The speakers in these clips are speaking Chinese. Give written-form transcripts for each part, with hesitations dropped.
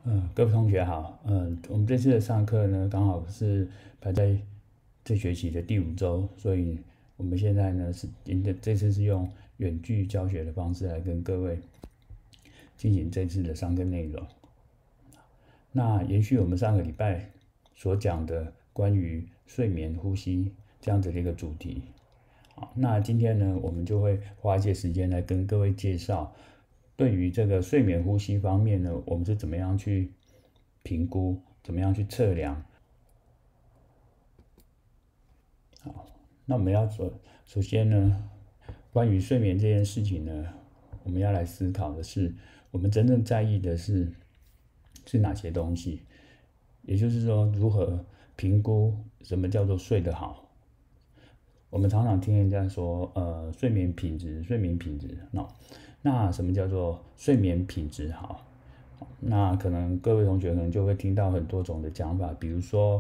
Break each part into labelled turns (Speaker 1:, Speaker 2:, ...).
Speaker 1: 各位同学好，我们这次的上课呢，刚好是排在这学期的第5周，所以我们现在呢这次是用远距教学的方式来跟各位进行这次的上课内容。那延续我们上个礼拜所讲的关于睡眠呼吸这样子的一个主题，好，那今天呢，我们就会花一些时间来跟各位介绍。对于这个睡眠呼吸方面呢，我们是怎么样去评估，怎么样去测量？好，那我们要首先呢，关于睡眠这件事情呢，我们要来思考的是，我们真正在意的是哪些东西？也就是说，如何评估什么叫做睡得好？我们常常听人家说，睡眠品质，那什么叫做睡眠品质好？那可能各位同学可能就会听到很多种的讲法，比如说，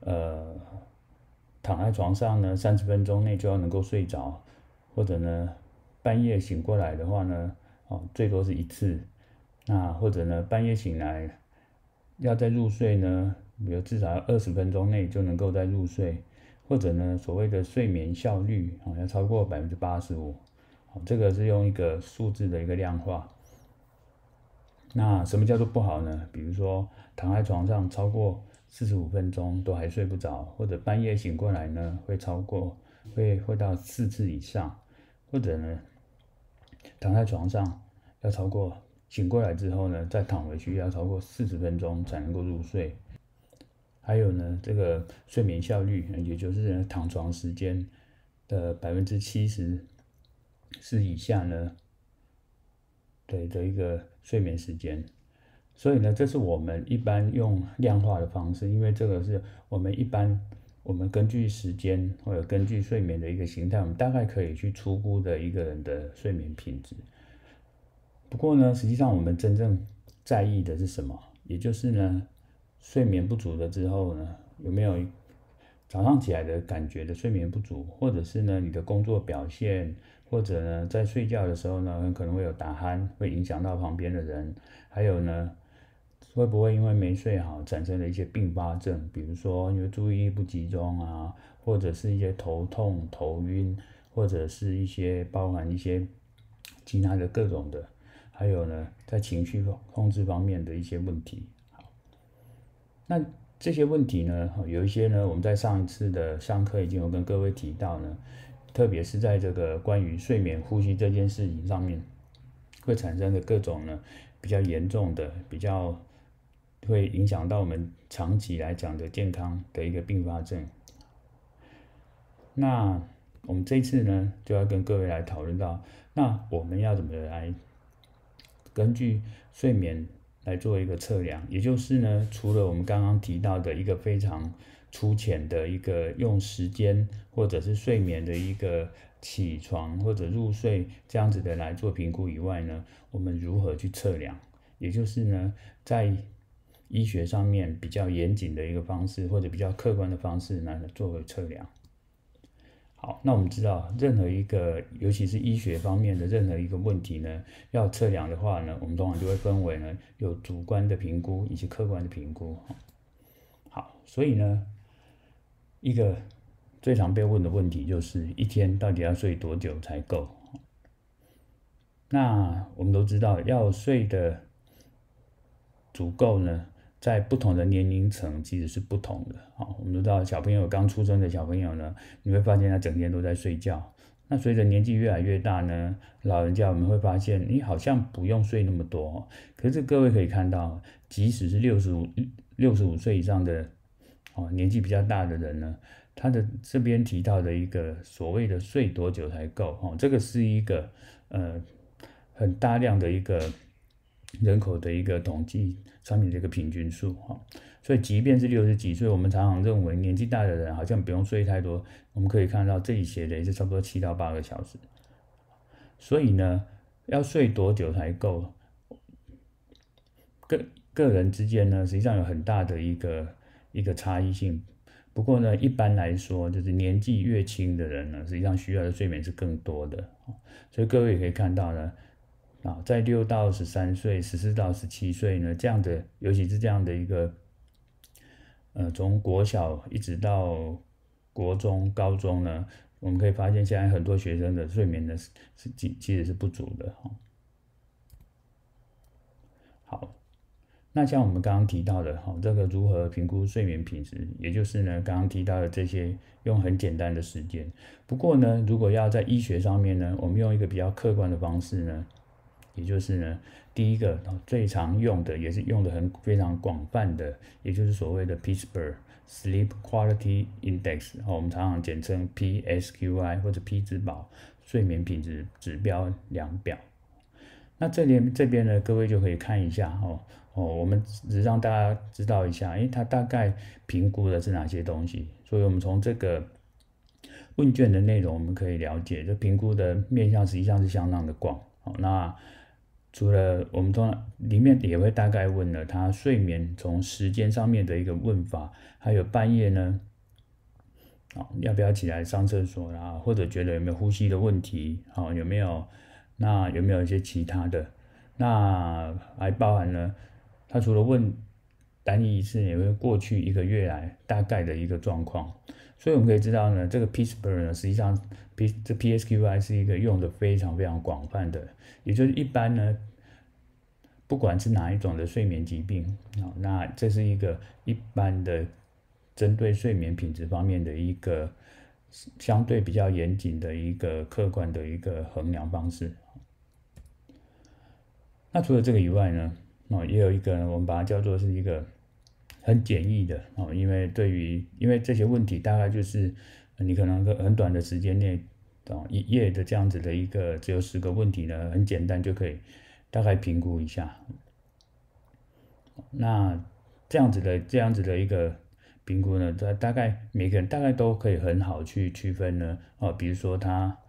Speaker 1: 躺在床上呢，30分钟内就要能够睡着，或者呢，半夜醒过来的话呢，最多是1次，那或者呢，半夜醒来要再入睡呢，比如至少要20分钟内就能够再入睡，或者呢，所谓的睡眠效率要超过85%，这个是用一个数字的一个量化。那什么叫做不好呢？比如说躺在床上超过45分钟都还睡不着，或者半夜醒过来呢会到4次以上，或者呢躺在床上要超过醒过来之后呢再躺回去要超过40分钟才能够入睡。还有呢，这个睡眠效率，也就是躺床时间的70%以下呢，的一个睡眠时间。所以呢，这是我们一般用量化的方式，因为这个是我们根据时间或者根据睡眠的一个形态，我们大概可以去初估的一个人的睡眠品质。不过呢，实际上我们真正在意的是什么？也就是呢，睡眠不足了之后呢，有没有早上起来的感觉的睡眠不足，或者是呢你的工作表现，或者呢在睡觉的时候呢可能会有打鼾，会影响到旁边的人，还有呢会不会因为没睡好产生了一些并发症，比如说因为注意力不集中啊，或者是一些头痛、头晕，或者是一些包含一些其他的各种的，还有呢在情绪控制方面的一些问题。好，那这些问题呢，有一些呢我们在上一次的上课已经有跟各位提到呢，特别是在这个关于睡眠呼吸这件事情上面，会产生的各种呢比较严重的、比较会影响到我们长期来讲的健康的一个并发症。那我们这一次呢，就要跟各位来讨论到，那我们要怎么来根据睡眠来做一个测量，也就是呢，除了我们刚刚提到的一个非常粗浅的一个用时间或者是睡眠的一个起床或者入睡这样子的来做评估以外呢，我们如何去测量？也就是呢，在医学上面比较严谨的一个方式，或者比较客观的方式来作为测量。好，那我们知道，任何一个，尤其是医学方面的任何一个问题呢，要测量的话呢，我们通常就会分为呢，有主观的评估以及客观的评估。好，所以呢，一个最常被问的问题就是一天到底要睡多久才够？那我们都知道，要睡的足够呢，在不同的年龄层其实是不同的。我们都知道小朋友刚出生的小朋友呢，你会发现他整天都在睡觉。那随着年纪越来越大呢，老人家我们会发现，你好像不用睡那么多。可是各位可以看到，即使是65岁以上的年纪比较大的人呢，他的这边提到的一个所谓的睡多久才够，这个是一个很大量的一个人口的一个统计上面的一个平均数。所以即便是60几岁，我们常常认为年纪大的人好像不用睡太多，我们可以看到这里写的也是差不多7到8个小时。所以呢，要睡多久才够？个人之间呢，实际上有很大的一个差异性。不过呢，一般来说，就是年纪越轻的人呢，实际上需要的睡眠是更多的。所以各位也可以看到呢， 啊，在6到13岁、14到17岁呢，这样的，尤其是这样的一个，从国小一直到国中、高中呢，我们可以发现现在很多学生的睡眠呢其实是不足的哈。好，那像我们刚刚提到的哈，这个如何评估睡眠品质，也就是呢刚刚提到的这些，用很简单的时间。不过呢，如果要在医学上面呢，我们用一个比较客观的方式呢，也就是呢，第一个最常用的，也是用的非常广泛的，也就是所谓的 Pittsburgh Sleep Quality Index，我们常常简称 PSQI 或者匹兹堡睡眠品质指标量表。那这边呢，各位就可以看一下我们只让大家知道一下，它大概评估的是哪些东西。所以我们从这个问卷的内容，我们可以了解，这评估的面向实际上是相当的广。那除了我们从里面也会大概问了他睡眠从时间上面的一个问法，还有半夜呢，要不要起来上厕所啦，或者觉得有没有呼吸的问题，有没有一些其他的，那还包含了他除了问单一一次，也会过去1个月来大概的一个状况。所以我们可以知道呢，这个 Pittsburgh 呢，实际上这 PSQI 是一个用的非常非常广泛的，也就是一般呢，不管是哪一种的睡眠疾病，那这是一个一般的针对睡眠品质方面的一个相对比较严谨的一个客观的一个衡量方式。那除了这个以外呢，也有一个我们把它叫做是一个很简易的因为这些问题大概就是你可能很短的时间内一页的这样子的一个只有10个问题呢，很简单就可以大概评估一下。那这样子的一个评估呢，大概每个人大概都可以很好去区分呢比如说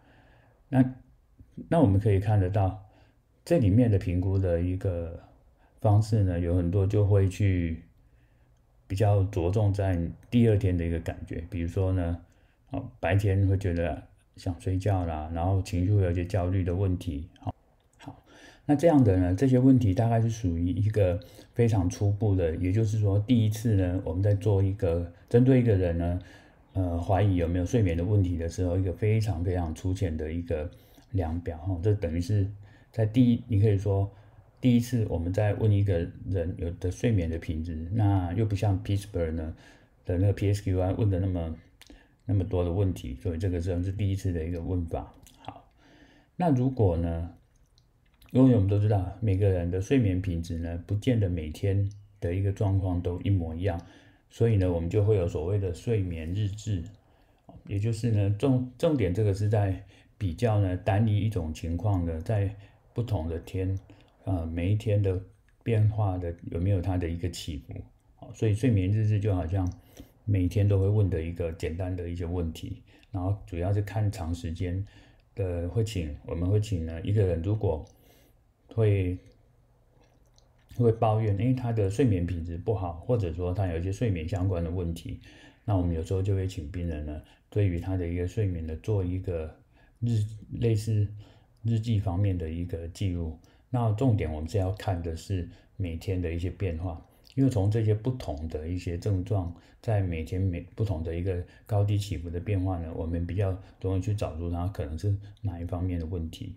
Speaker 1: 那我们可以看得到这里面的评估的一个方式呢，有很多就会去比较着重在第2天的一个感觉，比如说呢，白天会觉得想睡觉啦，然后情绪会有一些焦虑的问题，好，那这样的呢，这些问题大概是属于一个非常初步的，也就是说第一次呢，我们在做一个针对一个人呢，怀疑有没有睡眠的问题的时候，一个非常非常粗浅的一个量表这等于是在你可以说第一次我们在问一个人有的睡眠的品质，那又不像 Pittsburgh 呢的那个 PSQI 问的那么多的问题，所以这个是第一次的一个问法。好，那如果呢，因为我们都知道每个人的睡眠品质呢，不见得每天的一个状况都一模一样，所以呢，我们就会有所谓的睡眠日志，也就是呢，重点这个是在比较呢单一一种情况的，在不同的天，每一天的变化的有没有它的一个起伏，所以睡眠日志就好像每天都会问的一个简单的一些问题，然后主要是看长时间的我们会请呢一个人如果会抱怨，他的睡眠品质不好，或者说他有一些睡眠相关的问题，那我们有时候就会请病人呢，对于他的一个睡眠的做一个类似日记方面的一个记录。那重点我们是要看的是每天的一些变化，因为从这些不同的一些症状，在每天不同的一个高低起伏的变化呢，我们比较容易去找出它可能是哪一方面的问题。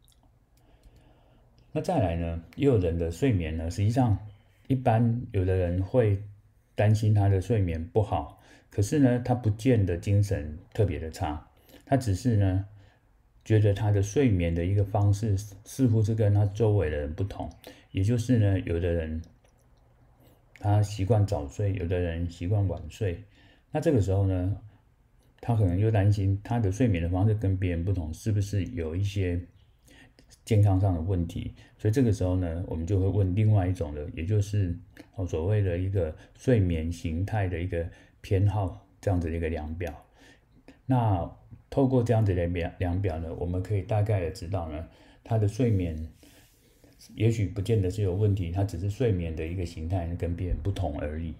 Speaker 1: 那再来呢，也有人的睡眠呢，实际上一般有的人会担心他的睡眠不好，可是呢，他不见得精神特别的差，他只是呢，觉得他的睡眠的一个方式似乎是跟他周围的人不同，也就是呢，有的人他习惯早睡，有的人习惯晚睡，那这个时候呢，他可能就担心他的睡眠的方式跟别人不同，是不是有一些健康上的问题？所以这个时候呢，我们就会问另外一种的，也就是所谓的一个睡眠形态的一个偏好这样子的一个量表。那透过这样子的量表呢，我们可以大概的知道呢，他的睡眠也许不见得是有问题，他只是睡眠的一个形态跟别人不同而已。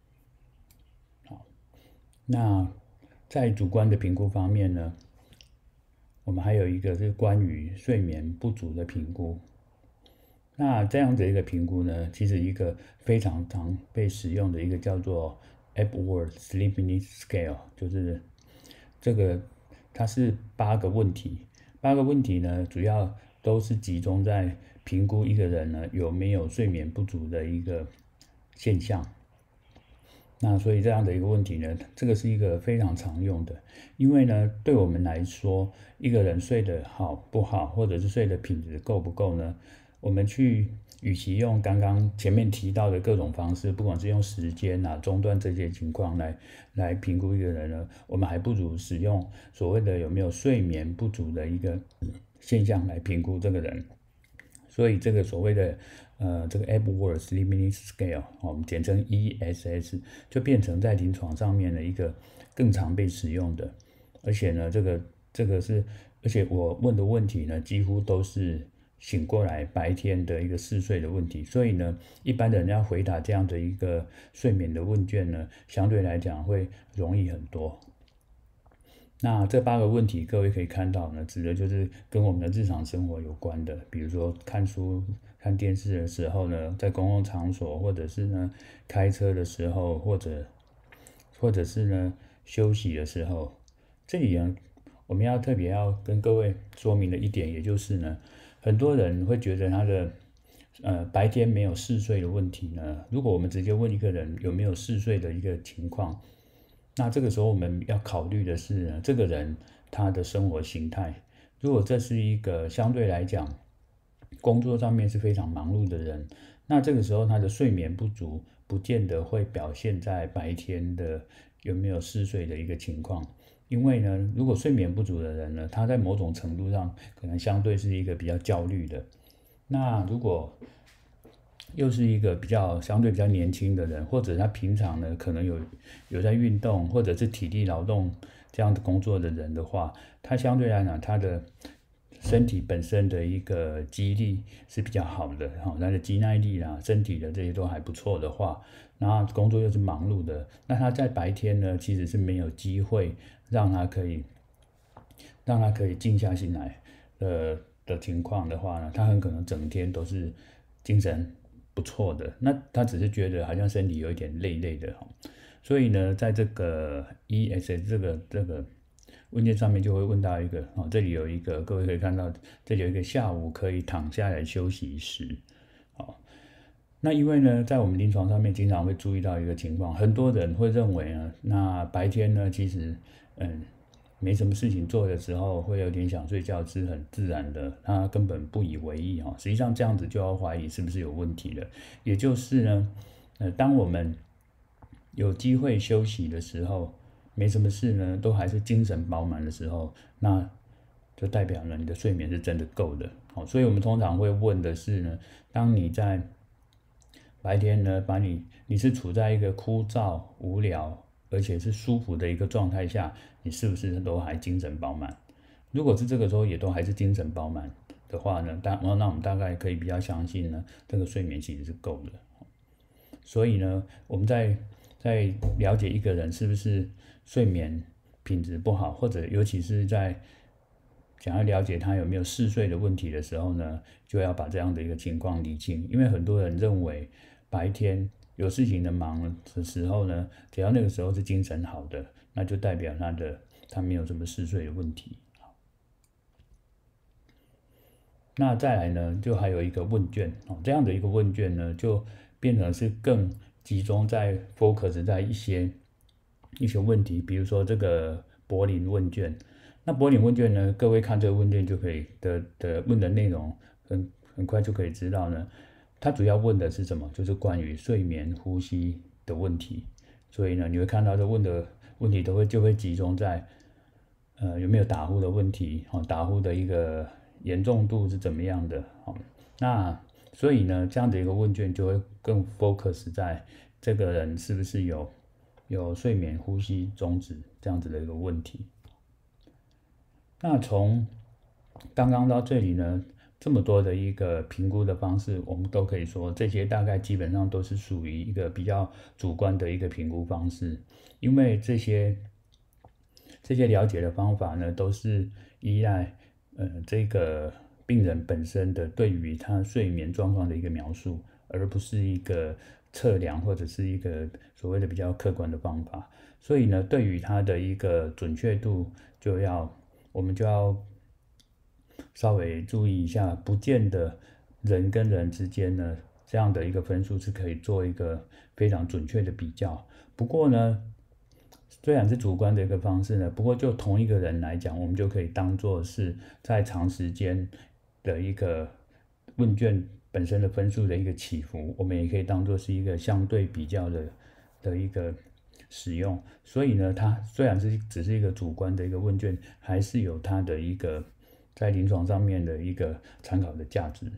Speaker 1: 好，那在主观的评估方面呢， 我们还有一个是关于睡眠不足的评估。那这样的一个评估呢，其实一个非常常被使用的一个叫做 Epworth Sleepiness Scale， 就是这个它是8个问题，8个问题呢，主要都是集中在评估一个人呢有没有睡眠不足的一个现象。那所以这样的一个问题呢，这个是一个非常常用的，因为呢，对我们来说，一个人睡得好不好，或者是睡的品质够不够呢？我们与其用刚刚前面提到的各种方式，不管是用时间啊、中断这些情况来评估一个人呢，我们还不如使用所谓的有没有睡眠不足的一个现象来评估这个人。所以这个所谓的这个 Epworth Sleepiness Scale， 我们简称 ESS， 就变成在临床上面的一个更常被使用的。而且呢，这个是，而且我问的问题呢，几乎都是醒过来白天的一个嗜睡的问题。所以呢，一般的人要回答这样的一个睡眠的问卷呢，相对来讲会容易很多。那这8个问题，各位可以看到呢，指的就是跟我们的日常生活有关的，比如说看书、看电视的时候呢，在公共场所，或者是呢开车的时候，或者是呢休息的时候。这里呢，我们特别要跟各位说明的一点，也就是呢，很多人会觉得他的白天没有嗜睡的问题呢，如果我们直接问一个人有没有嗜睡的一个情况，那这个时候我们要考虑的是呢，这个人他的生活形态。如果这是一个相对来讲工作上面是非常忙碌的人，那这个时候他的睡眠不足不见得会表现在白天的有没有嗜睡的一个情况。因为呢，如果睡眠不足的人呢，他在某种程度上可能相对是一个比较焦虑的。那如果又是一个相对比较年轻的人，或者他平常呢可能有在运动，或者是体力劳动这样的工作的人的话，他相对来讲他的身体本身的一个肌力是比较好的，他的肌耐力啦、身体的这些都还不错的话，然后工作又是忙碌的，那他在白天呢其实是没有机会让他可以静下心来的情况的话呢，他很可能整天都是精神不错的，那他只是觉得好像身体有一点累累的。所以呢，在这个 ESS 这个问卷上面就会问到一个，这里有一个，各位可以看到，这里有一个下午可以躺下来休息时。那因为呢，在我们临床上面经常会注意到一个情况，很多人会认为呢，那白天呢其实没什么事情做的时候，会有点想睡觉是很自然的，他根本不以为意。实际上这样子就要怀疑是不是有问题了。也就是呢，当我们有机会休息的时候，没什么事呢，都还是精神饱满的时候，那就代表呢你的睡眠是真的够的。所以我们通常会问的是呢，当你在白天呢，你是处在一个枯燥、无聊，而且是舒服的一个状态下，你是不是都还精神饱满？如果是这个时候也都还是精神饱满的话呢，那我们大概可以比较相信呢，这个睡眠其实是够的。所以呢，我们在了解一个人是不是睡眠品质不好，或者尤其是在想要了解他有没有嗜睡的问题的时候呢，就要把这样的一个情况理清。因为很多人认为白天有事情的忙的时候呢，只要那个时候是精神好的，那就代表他没有什么嗜睡的问题。那再来呢，就还有一个问卷，这样的一个问卷呢，就变成是更集中在 focus 在一些问题，比如说这个柏林问卷。那柏林问卷呢，各位看这个问卷就可以问的内容很快就可以知道呢，它主要问的是什么？就是关于睡眠呼吸的问题。所以呢，你会看到这问的问题就会集中在有没有打呼的问题，打呼的一个严重度是怎么样的。那所以呢，这样的一个问卷就会更 focus 在这个人是不是有睡眠呼吸中止这样子的一个问题。那从刚刚到这里呢，这么多的一个评估的方式，我们都可以说这些大概基本上都是属于一个比较主观的一个评估方式，因为这些了解的方法呢，都是依赖这个病人本身的对于他睡眠状况的一个描述，而不是一个测量或者是一个所谓的比较客观的方法。所以呢，对于它的一个准确度，我们就要稍微注意一下，不见得人跟人之间呢，这样的一个分数是可以做一个非常准确的比较。不过呢，虽然是主观的一个方式呢，不过就同一个人来讲，我们就可以当做是在长时间的一个问卷本身的分数的一个起伏，我们也可以当做是一个相对比较的一个使用。所以呢，它虽然只是一个主观的一个问卷，还是有它的一个在临床上面的一个参考的价值。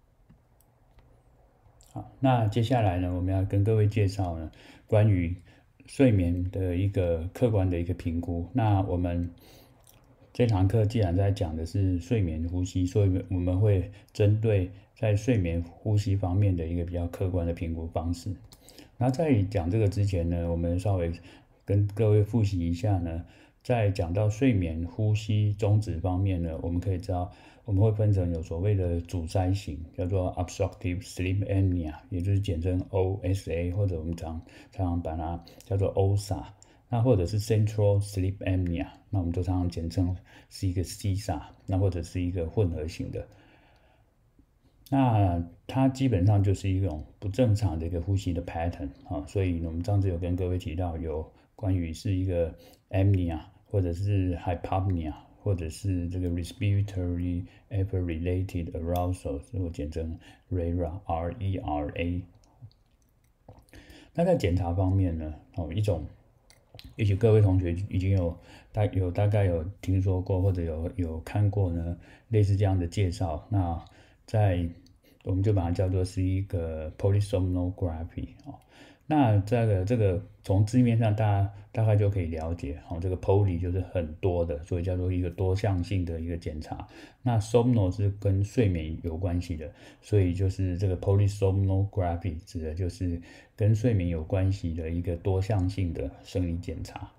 Speaker 1: 好，那接下来呢，我们要跟各位介绍呢关于睡眠的一个客观的一个评估。那我们这堂课既然在讲的是睡眠呼吸，所以我们会针对在睡眠呼吸方面的一个比较客观的评估方式。那在讲这个之前呢，我们稍微跟各位复习一下呢，在讲到睡眠呼吸终止方面呢，我们可以知道我们会分成有所谓的阻塞型，叫做 obstructive sleep apnea， 也就是简称 OSA， 或者我们常常把它叫做 OSA。那或者是 central sleep apnea， 那我们都常常简称是一个 CSA， 那或者是一个混合型的。那它基本上就是一种不正常的一个呼吸的 pattern 啊，所以我们上次有跟各位提到有关于是一个 apnea， 或者是 hypopnea， 或者是这个 respiratory effort related arousal， 我简称 RERA。那在检查方面呢，一种也许各位同学已经大概有听说过或者有看过呢类似这样的介绍。那我们就把它叫做是一个 polysomnography 那这个从字面上大概就可以了解这个 poly 就是很多的，所以叫做一个多项性的一个检查。那 somno 是跟睡眠有关系的，所以就是这个 polysomnography 指的就是跟睡眠有关系的一个多项性的生理检查。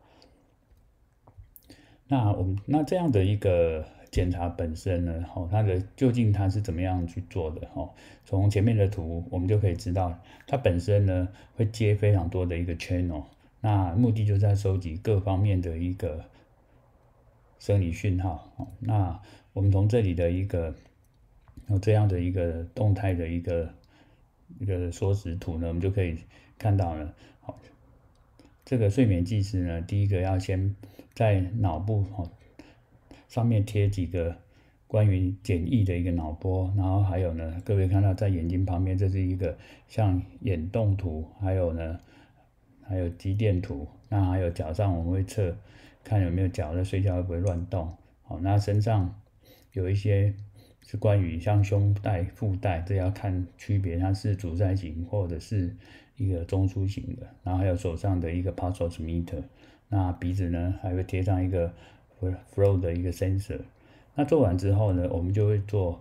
Speaker 1: 那这样的一个检查本身呢，究竟它是怎么样去做的？从前面的图我们就可以知道，它本身呢会接非常多的一个 channel， 那目的就是在收集各方面的一个生理讯号。那我们从这里的一个这样的一个动态的一个缩时图呢，我们就可以看到呢，这个睡眠技师呢，第一个要先在脑部上面贴几个关于简易的一个脑波，然后还有呢，各位看到在眼睛旁边，这是一个像眼动图，还有肌电图，那还有脚上我们会测看有没有脚在睡觉会不会乱动。好，那身上有一些是关于像胸带、腹带，这要看区别，它是阻塞型或者是一个中枢型的。然后还有手上的一个 pulse oximeter， 那鼻子呢还会贴上一个 flow 的一个 sensor。那做完之后呢，我们就会做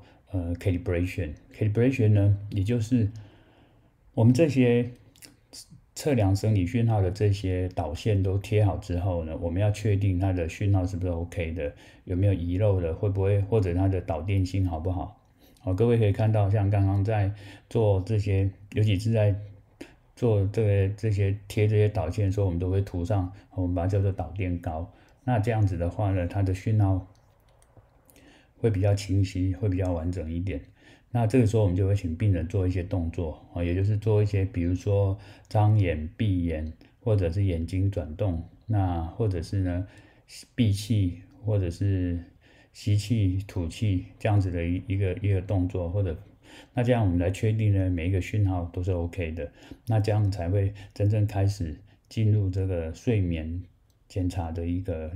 Speaker 1: calibration。calibration 呢，也就是我们这些测量生理讯号的这些导线都贴好之后呢，我们要确定它的讯号是不是 OK 的，有没有遗漏的，会不会或者它的导电性好不好。好，各位可以看到，像刚刚在做这些，尤其是在做这些贴这些导线的时候，我们都会涂上，我们把它叫做导电膏。那这样子的话呢，它的讯号会比较清晰，会比较完整一点。那这个时候我们就会请病人做一些动作也就是做一些比如说张眼、闭眼，或者是眼睛转动，那或者是呢闭气，或者是吸气、吐气这样子的一个动作，或者那这样我们来确定呢每一个讯号都是 OK 的，那这样才会真正开始进入这个睡眠检查的一个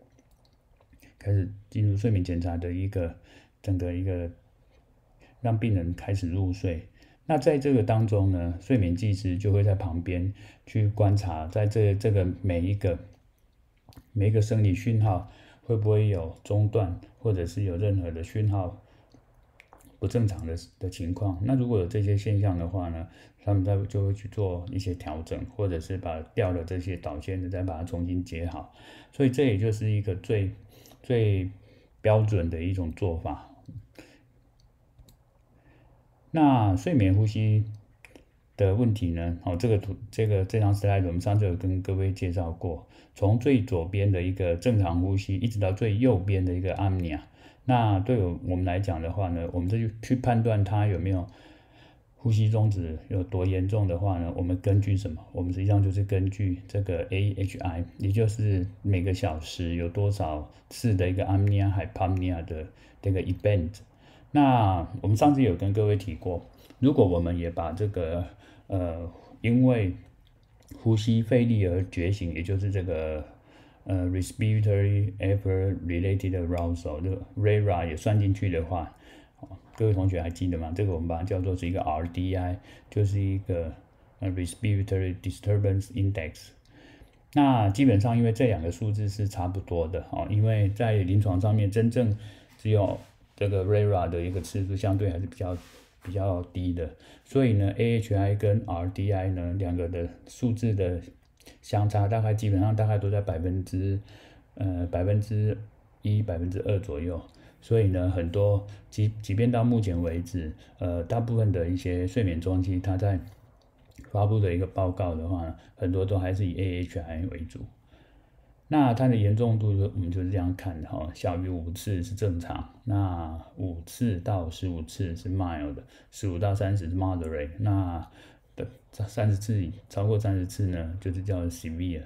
Speaker 1: 整个一个让病人开始入睡。那在这个当中呢，睡眠技师就会在旁边去观察，在这个每一个生理讯号会不会有中断，或者是有任何的讯号不正常的情况。那如果有这些现象的话呢，他们就会去做一些调整，或者是把掉了这些导线的再把它重新接好。所以这也就是一个最标准的一种做法。那睡眠呼吸的问题呢？这张 slide 我们上次有跟各位介绍过，从最左边的一个正常呼吸，一直到最右边的一个 apnea。那对我们来讲的话呢，我们就去判断它有没有呼吸中止有多严重的话呢，我们根据什么？我们实际上就是根据这个 AHI， 也就是每个小时有多少次的一个 apnea hypopnea 的这个 event。那我们上次有跟各位提过，如果我们也把这个因为呼吸费力而觉醒，也就是这个respiratory effort related arousal 就 RERA 也算进去的话，各位同学还记得吗？这个我们把它叫做是一个 RDI， 就是一个respiratory disturbance index。那基本上因为这两个数字是差不多的因为在临床上面真正只有这个 RERA 的一个次数相对还是比较低的，所以呢 AHI 跟 RDI 呢两个的数字的相差基本上大概都在1%、2%左右。所以呢，很多即便到目前为止，大部分的一些睡眠中心，它在发布的一个报告的话，很多都还是以 AHI 为主。那它的严重度我们就是这样看的小于5次是正常，那5次到15次是 mild，15到30是 moderate， 那30次超过30次呢，就是叫 severe。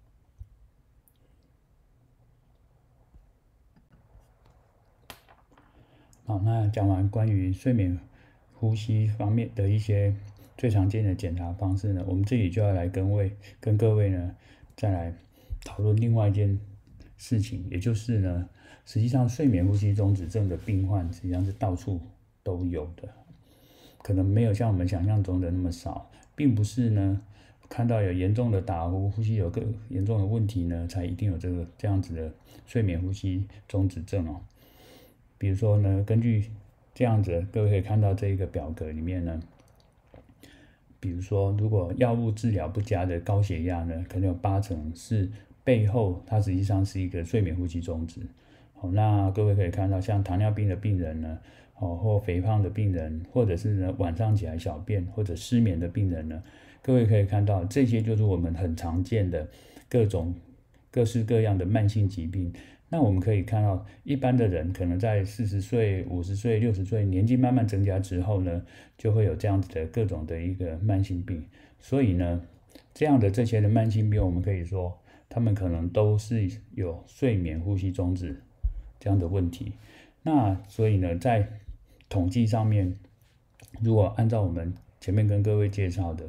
Speaker 1: 好，那讲完关于睡眠呼吸方面的一些最常见的检查方式呢，我们这里就要来跟各位呢再来讨论另外一件事情，也就是呢，实际上睡眠呼吸中止症的病患实际上是到处都有的，可能没有像我们想象中的那么少，并不是呢看到有严重的打呼、呼吸有个严重的问题呢，才一定有这样子的睡眠呼吸中止症比如说呢，根据这样子，各位可以看到这一个表格里面呢，比如说如果药物治疗不佳的高血压呢，可能有80%是背后它实际上是一个睡眠呼吸中止。那各位可以看到，像糖尿病的病人呢，或肥胖的病人，或者是呢晚上起来小便或者失眠的病人呢，各位可以看到，这些就是我们很常见的各式各样的慢性疾病。那我们可以看到，一般的人可能在40岁、50岁、60岁，年纪慢慢增加之后呢，就会有这样子的各种的一个慢性病。所以呢，这些的慢性病，我们可以说，他们可能都是有睡眠呼吸中止这样的问题。那所以呢，在统计上面，如果按照我们前面跟各位介绍的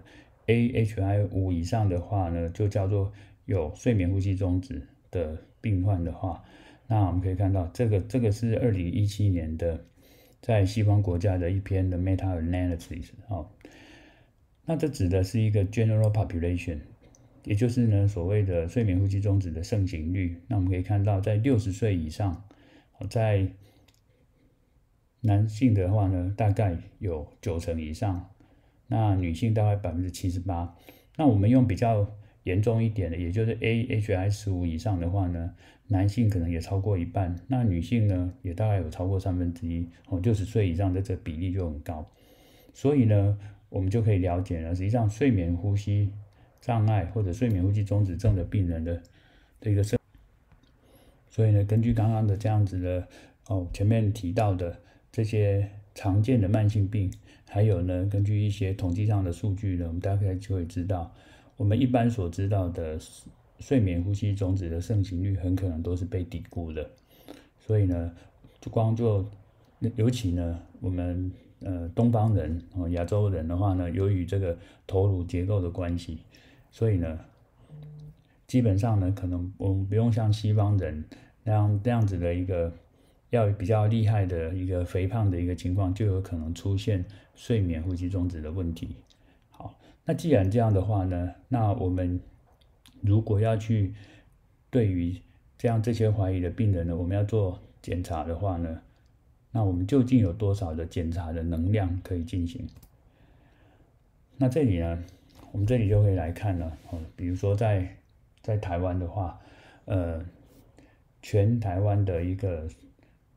Speaker 1: AHI 5以上的话呢，就叫做有睡眠呼吸中止的病患的话，那我们可以看到这个是2017年的在西方国家的一篇的 meta analysis 那这指的是一个 general population， 也就是呢所谓的睡眠呼吸中止的盛行率。那我们可以看到，在60岁以上，在男性的话呢，大概有90%以上，那女性大概78%。那我们用比较严重一点的，也就是 AHI 15以上的话呢，男性可能也超过一半，那女性呢也大概有超过1/3，60岁以上的这比例就很高。所以呢，我们就可以了解了，实际上睡眠呼吸障碍或者睡眠呼吸中止症的病人的一个所以呢，根据刚刚的这样子的前面提到的这些常见的慢性病，还有呢，根据一些统计上的数据呢，我们大概就会知道，我们一般所知道的睡眠呼吸中止的盛行率很可能都是被低估的。所以呢，尤其呢，我们东方人亚洲人的话呢，由于这个头颅结构的关系，所以呢，基本上呢，可能我们不用像西方人那样子的一个要比较厉害的一个肥胖的一个情况，就有可能出现睡眠呼吸中止的问题。好，那既然这样的话呢，那我们如果要去对于这些怀疑的病人呢，我们要做检查的话呢，那我们究竟有多少的检查的能量可以进行？那这里呢，我们这里就可以来看了比如说在台湾的话，全台湾的一个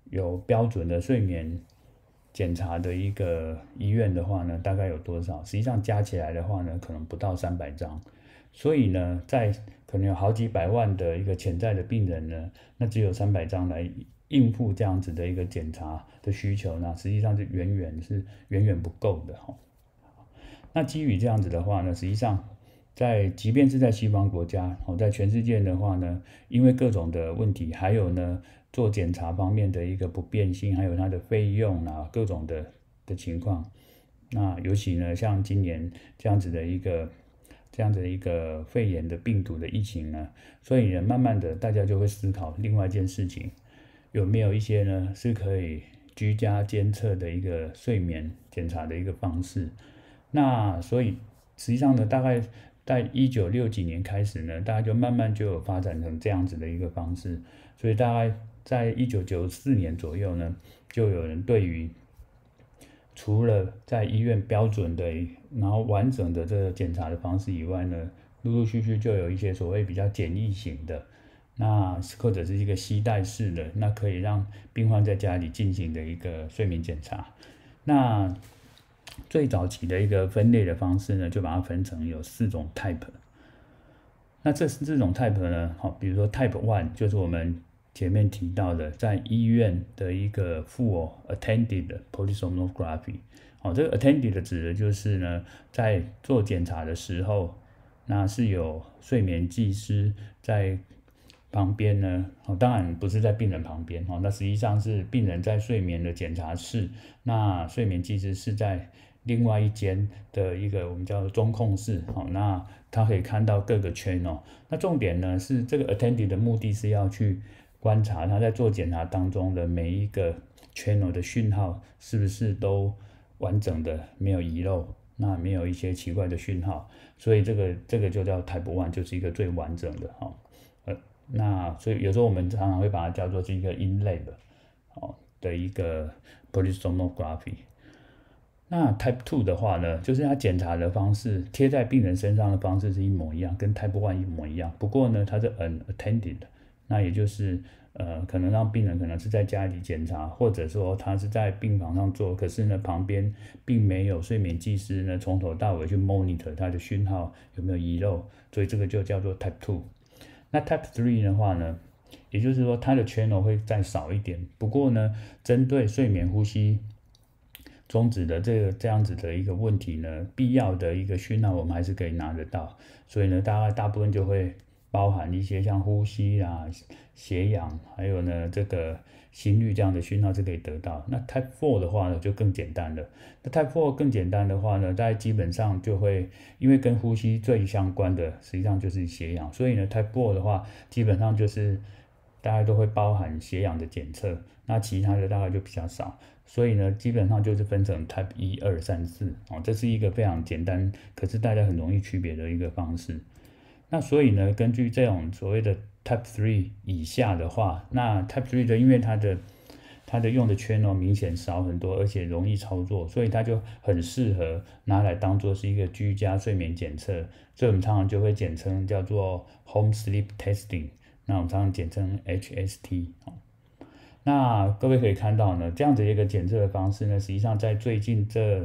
Speaker 1: 有标准的睡眠检查的一个医院的话呢，大概有多少？实际上加起来的话呢，可能不到300张。所以呢，在可能有好几百万的一个潜在的病人呢，那只有300张来应付这样子的一个检查的需求呢，实际上是远远不够的哈。那基于这样子的话呢，实际上即便是在西方国家，在全世界的话呢，因为各种的问题，还有呢做检查方面的一个不便性，还有它的费用啊，各种的情况，那尤其呢像今年这样子的一个肺炎的病毒的疫情呢，所以呢慢慢的大家就会思考另外一件事情，有没有一些呢是可以居家监测的一个睡眠检查的一个方式。那所以实际上呢，大概在1960几年开始呢，大家就慢慢就有发展成这样子的一个方式，所以大概在1994年左右呢，就有人对于除了在医院标准的然后完整的这个检查的方式以外呢，陆陆续续就有一些所谓比较简易型的，那或者是一个携带式的，那可以让病患在家里进行的一个睡眠检查。那最早期的一个分类的方式呢，就把它分成有4种 type。那这种 type 呢，比如说 type 1就是我们前面提到的，在医院的一个full attended polysomnography。这个 attended 指的就是呢，在做检查的时候，那是有睡眠技师在旁边呢，当然不是在病人旁边，那实际上是病人在睡眠的检查室，那睡眠技师是在另外一间的一个我们叫做中控室，那他可以看到各个 channel。那重点呢是这个 attended 的目的是要去观察他在做检查当中的每一个 channel 的讯号是不是都完整的，没有遗漏，那没有一些奇怪的讯号，所以这个就叫 Type 1，就是一个最完整的哈。那所以有时候我们常常会把它叫做是一个 in-lab 的一个 polysomnography。那 Type 2的话呢，就是它检查的方式贴在病人身上的方式是一模一样，跟 Type 1一模一样。不过呢，它是 unattended， 那也就是可能让病人可能是在家里检查，或者说他是在病房上做，可是呢旁边并没有睡眠技师呢从头到尾去 monitor 它的讯号有没有遗漏，所以这个就叫做 Type 2。那 Type 3的话呢，也就是说它的 channel 会再少一点，不过呢，针对睡眠呼吸终止的这样子的一个问题呢，必要的一个讯号我们还是可以拿得到，所以呢，大部分就会包含一些像呼吸啊、血氧，还有呢这个心率这样的讯号是可以得到。那 Type 4的话呢就更简单了。那 Type 4更简单的话呢，大家基本上就会因为跟呼吸最相关的实际上就是血氧，所以呢 Type 4的话基本上就是大家都会包含血氧的检测，那其他的大概就比较少。所以呢，基本上就是分成 Type 1、2、3、4，这是一个非常简单，可是大家很容易区别的一个方式。那所以呢，根据这种所谓的 Type 3以下的话，那 Type 3的因为它的用的 channel 明显少很多，而且容易操作，所以它就很适合拿来当做是一个居家睡眠检测，所以我们常常就会简称叫做 Home Sleep Testing， 那我们常常简称 HST。那各位可以看到呢，这样子一个检测的方式呢，实际上在最近这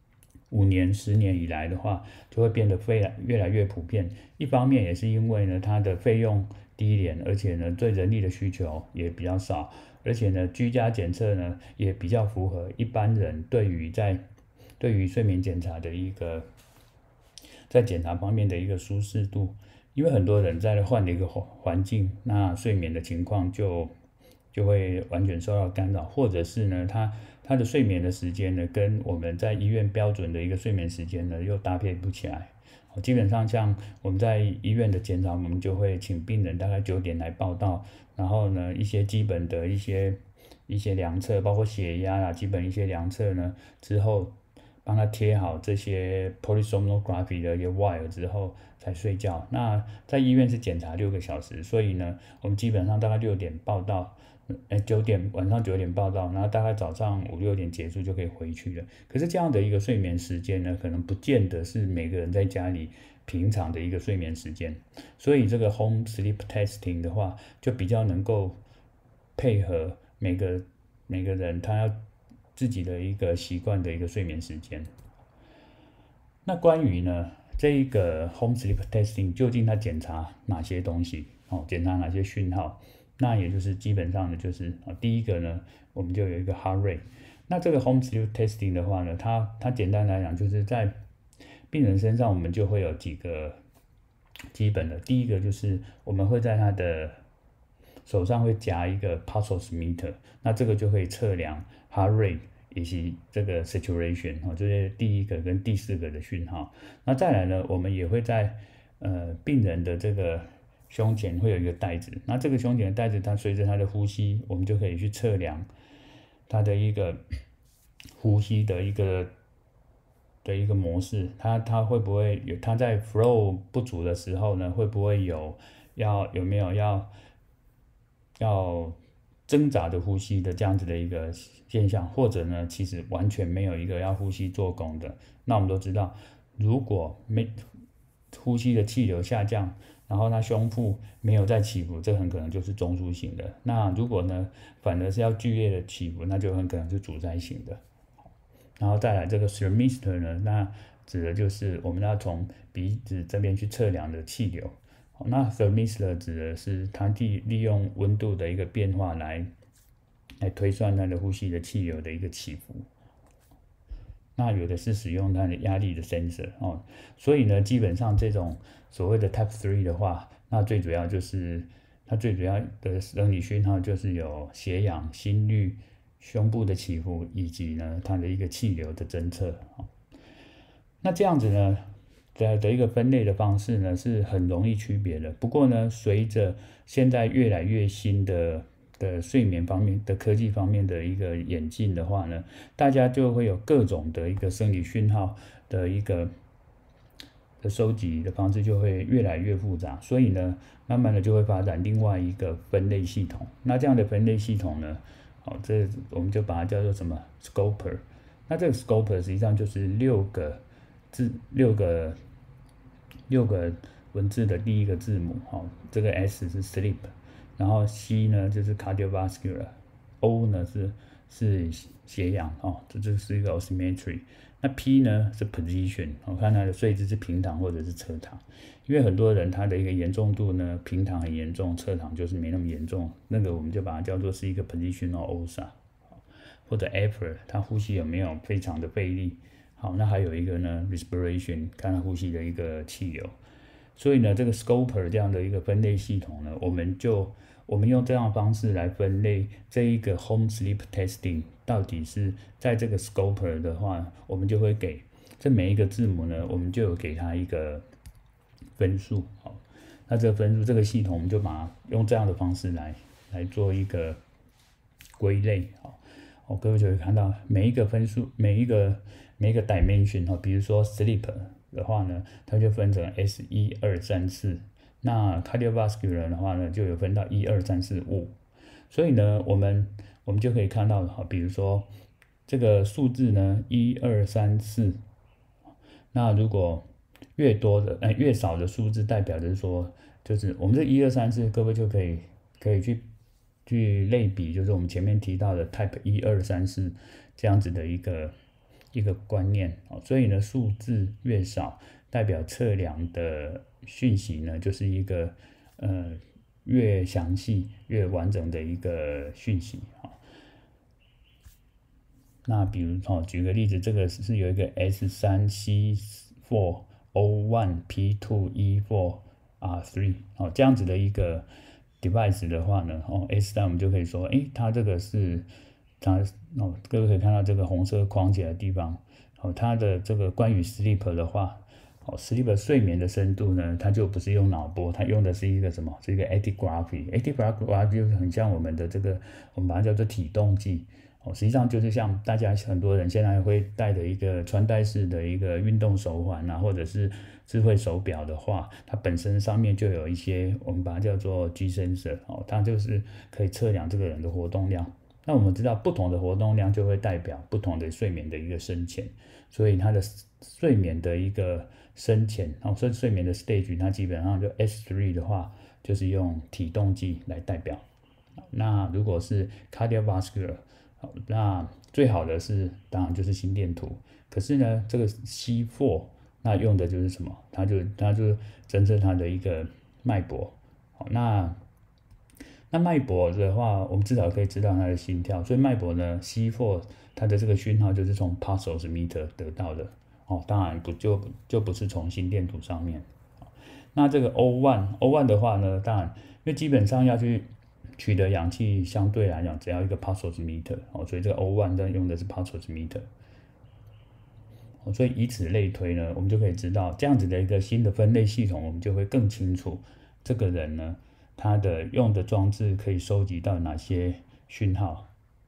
Speaker 1: 5年、10年以来的话，就会变得越来越普遍。一方面也是因为呢，它的费用低廉，而且呢，对人力的需求也比较少，而且呢，居家检测呢也比较符合一般人对于睡眠检查的一个在检查方面的一个舒适度。因为很多人在换了一个环境，那睡眠的情况就会完全受到干扰，或者是呢，他的睡眠的时间呢，跟我们在医院标准的一个睡眠时间呢，又搭配不起来。基本上像我们在医院的检查，我们就会请病人大概9点来报到，然后呢，一些基本的一些量测，包括血压啊，基本一些量测呢，之后帮他贴好这些 polysomnography 的一个 wire 之后才睡觉。那在医院是检查6个小时，所以呢，我们基本上大概6点报到。晚上9点报到，然后大概早上5、6点结束就可以回去了。可是这样的一个睡眠时间呢，可能不见得是每个人在家里平常的一个睡眠时间，所以这个 home sleep testing 的话，就比较能够配合每个每个人他要自己的一个习惯的一个睡眠时间。那关于呢这一个 home sleep testing 究竟它检查哪些东西？检查哪些讯号？那也就是基本上呢，就是第一个呢，我们就有一个 heart rate。那这个 home sleep testing 的话呢，它简单来讲就是在病人身上，我们就会有几个基本的。第一个就是我们会在他的手上会夹一个 pulse meter， 那这个就可以测量 heart rate 以及这个 saturation， 这是第一个跟第四个的讯号。那再来呢，我们也会在病人的这个胸前会有一个带子，那这个胸前的带子它随着他的呼吸，我们就可以去测量他的一个呼吸的一个模式，他会不会有他在 flow 不足的时候呢，会不会有没有要挣扎的呼吸的这样子的一个现象，或者呢，其实完全没有一个要呼吸做功的。那我们都知道，如果呼吸的气流下降，然后他胸部没有在起伏，这很可能就是中枢型的。那如果呢，反而是要剧烈的起伏，那就很可能是阻塞型的。然后再来这个 thermistor 呢，那指的就是我们要从鼻子这边去测量的气流。那 thermistor 指的是它利用温度的一个变化来推算它的呼吸的气流的一个起伏。那有的是使用它的压力的 sensor 所以呢，基本上这种所谓的 Type 3的话，那最主要就是它最主要的生理讯号就是有血氧、心率、胸部的起伏，以及呢它的一个气流的侦测。那这样子呢的一个分类的方式呢是很容易区别的。不过呢，随着现在越来越新的睡眠方面的科技方面的一个演进的话呢，大家就会有各种的一个生理讯号的一个收集的方式就会越来越复杂，所以呢，慢慢的就会发展另外一个分类系统。那这样的分类系统呢，这我们就把它叫做什么 Scoper。那这个 Scoper 实际上就是六个文字的第一个字母，这个 S 是 sleep， 然后 C 呢就是 cardiovascular，O 呢是血氧，这就是一个 oximetry。那 P 呢是 position， 看它的睡姿是平躺或者是侧躺，因为很多人他的一个严重度呢，平躺很严重，侧躺就是没那么严重，那个我们就把它叫做是一个 positional OSA， 或者 effort， 他呼吸有没有非常的费力。好，那还有一个呢 respiration， 看他呼吸的一个气流。所以呢，这个 Scoper 这样的一个分类系统呢，我们用这样的方式来分类这一个 home sleep testing， 到底是在这个 Scoper 的话，我们就会给这每一个字母呢，我们就有给它一个分数。好，那这个分数这个系统，我们就把它用这样的方式来做一个归类。好，各位就会看到每一个分数，每一个 dimension， 比如说 sleep的话呢，它就分成 S 1、2、3、4。那 cardiovascular 的话呢，就有分到1、2、3、4、5。所以呢，我们就可以看到，比如说这个数字呢，1、2、3、4。那如果越少的数字，代表就是说，就是我们这1、2、3、4，各位就可以去类比，就是我们前面提到的 Type 1、2、3、4这样子的一个观念。所以呢，数字越少，代表测量的讯息呢，就是一个越详细、越完整的一个讯息。那比如举个例子，这个是有一个 S3C4O1P2E4R3 这样子的一个 device 的话呢，S3 我们就可以说，它这个是各位可以看到这个红色框起来的地方，它的这个关于 sleep 的话，sleep 睡眠的深度呢，它就不是用脑波，它用的是一个什么？是一个 actigraphy。actigraphy 就是很像我们的这个，我们把它叫做体动计。实际上就是像大家很多人现在会戴的一个穿戴式的一个运动手环啊，或者是智慧手表的话，它本身上面就有一些我们把它叫做 G sensor， 它就是可以测量这个人的活动量。那我们知道不同的活动量就会代表不同的睡眠的一个深浅，所以它的睡眠的一个深浅，所以睡眠的 stage 它基本上就 S3 的话，就是用体动计来代表。那如果是 cardiovascular 好，那最好的是当然就是心电图，可是呢，这个 C4 那用的就是什么？它就侦测它的一个脉搏。好，那脉搏的话，我们至少可以知道它的心跳，所以脉搏呢，C4 它的这个讯号就是从 pulse meter 得到的。哦，当然不是从心电图上面。那这个 O1 的话呢，当然因为基本上要去取得氧气，相对来讲只要一个 pulse meter 哦，所以这个 O1 呢用的是 pulse meter。所以以此类推呢，我们就可以知道这样子的一个新的分类系统，我们就会更清楚这个人呢，他的用的装置可以收集到哪些讯号。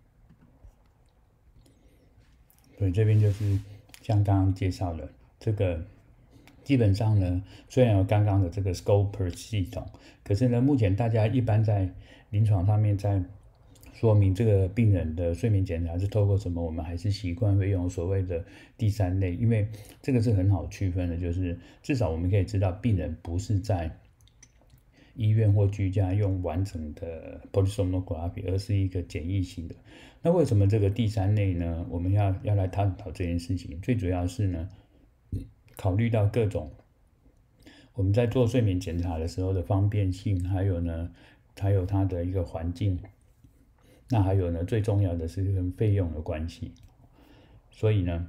Speaker 1: 所以这边就是像刚刚介绍的这个，基本上呢，虽然有刚刚的这个 Scopus 系统，可是呢，目前大家一般在临床上面在说明这个病人的睡眠检查是透过什么，我们还是习惯会用所谓的第三类，因为这个是很好区分的，就是至少我们可以知道病人不是在医院或居家用完整的 polysomnography， 而是一个简易型的。那为什么这个第三类呢？我们要来探讨这件事情，最主要是呢，考虑到各种我们在做睡眠检查的时候的方便性，还有它的一个环境。那还有呢，最重要的是跟费用的关系。所以呢，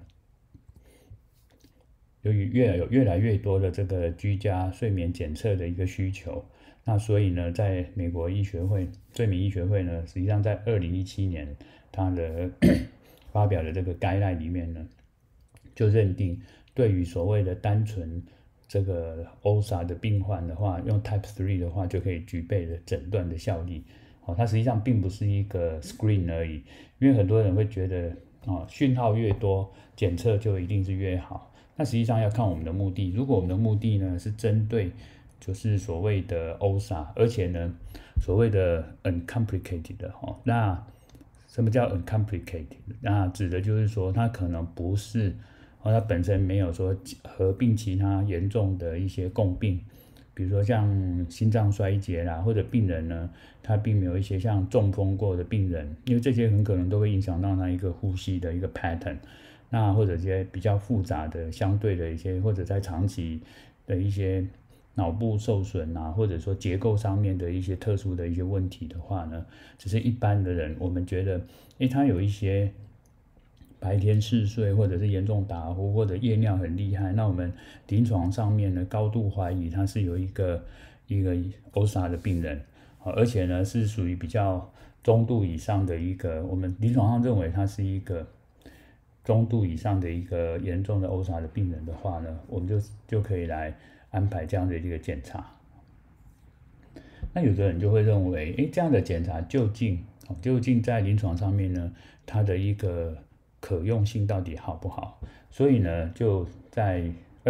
Speaker 1: 由于越来越多的这个居家睡眠检测的一个需求，那所以呢，在美国睡眠医学会呢，实际上在2017年它的发表的这个guideline里面呢，就认定对于所谓的单纯这个 OSA 的病患的话，用 Type 3的话就可以具备的诊断的效力。它实际上并不是一个 screen 而已，因为很多人会觉得讯号越多，检测就一定是越好。那实际上要看我们的目的。如果我们的目的呢是针对就是所谓的 OSA， 而且呢所谓的 uncomplicated 的那什么叫 uncomplicated？ 那指的就是说它可能不是它本身没有说合并其他严重的一些共病。比如说像心脏衰竭啦，或者病人呢，他并没有一些像中风过的病人，因为这些很可能都会影响到他一个呼吸的一个 pattern， 那或者一些比较复杂的相对的一些，或者在长期的一些脑部受损啊，或者说结构上面的一些特殊的一些问题的话呢，只是一般的人，我们觉得，他有一些白天嗜睡，或者是严重打呼，或者夜尿很厉害，那我们临床上面呢高度怀疑他是有一个 OSA 的病人，而且呢是属于比较中度以上的一个，我们临床上认为他是一个中度以上的一个严重的 OSA 的病人的话呢，我们就可以来安排这样的一个检查。那有的人就会认为，这样的检查究竟在临床上面呢，它的一个可用性到底好不好？所以呢，就在